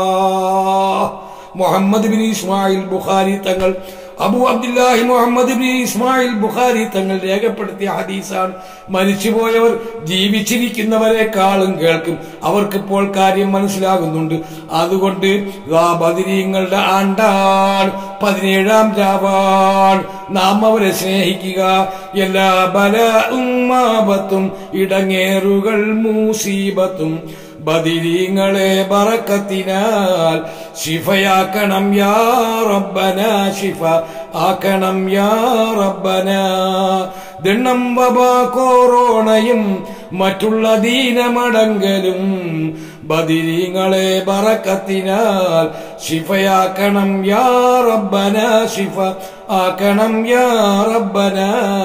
മുഹമ്മദ് ബിൻ ഇസ്മായിൽ ബുഖാരി തങ്ങൾ, Abu Abdullahi Muhammad bin Ismail Bukhari തങ്ങൾ രേഖപ്പെടുത്തിയ ഹദീസാണ്. മരിച്ചുപോയവർ ജീവിച്ചിരിക്കുന്നവരെക്കാളും കേൾക്കും, അവർക്കിപ്പോൾ കാര്യം മനസ്സിലാകുന്നുണ്ട്. അതുകൊണ്ട് ബദരീങ്ങളുടെ ആണ്ടാണ്, 17ാം രാവാണ്. നാം അവരെ സ്നേഹിക്കുക. എല്ലാ ബലഉം ആപത്തും ഇടങ്ങേറുകൾ മൂസീബത്തും ബദരീങ്ങളെ ബറക്കത്തിനാൽ ശിഫയാക്കണം യാ റബ്ബന, ശിഫ ആക്കണം യാ റബ്ബന. ദണ്ണം വബ കൊറോണയും മറ്റുള്ള ദീനമടങ്കലും ബദരീങ്ങളെ ബറക്കത്തിനാൽ ശിഫയാക്കണം യാ റബ്ബന, ശിഫ ആക്കണം യാ റബ്ബന.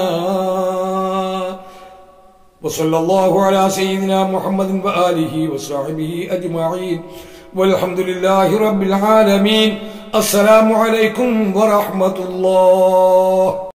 وصلى الله على سيدنا محمد وآله وصحبه أجمعين والحمد لله رب العالمين. السلام عليكم ورحمة الله.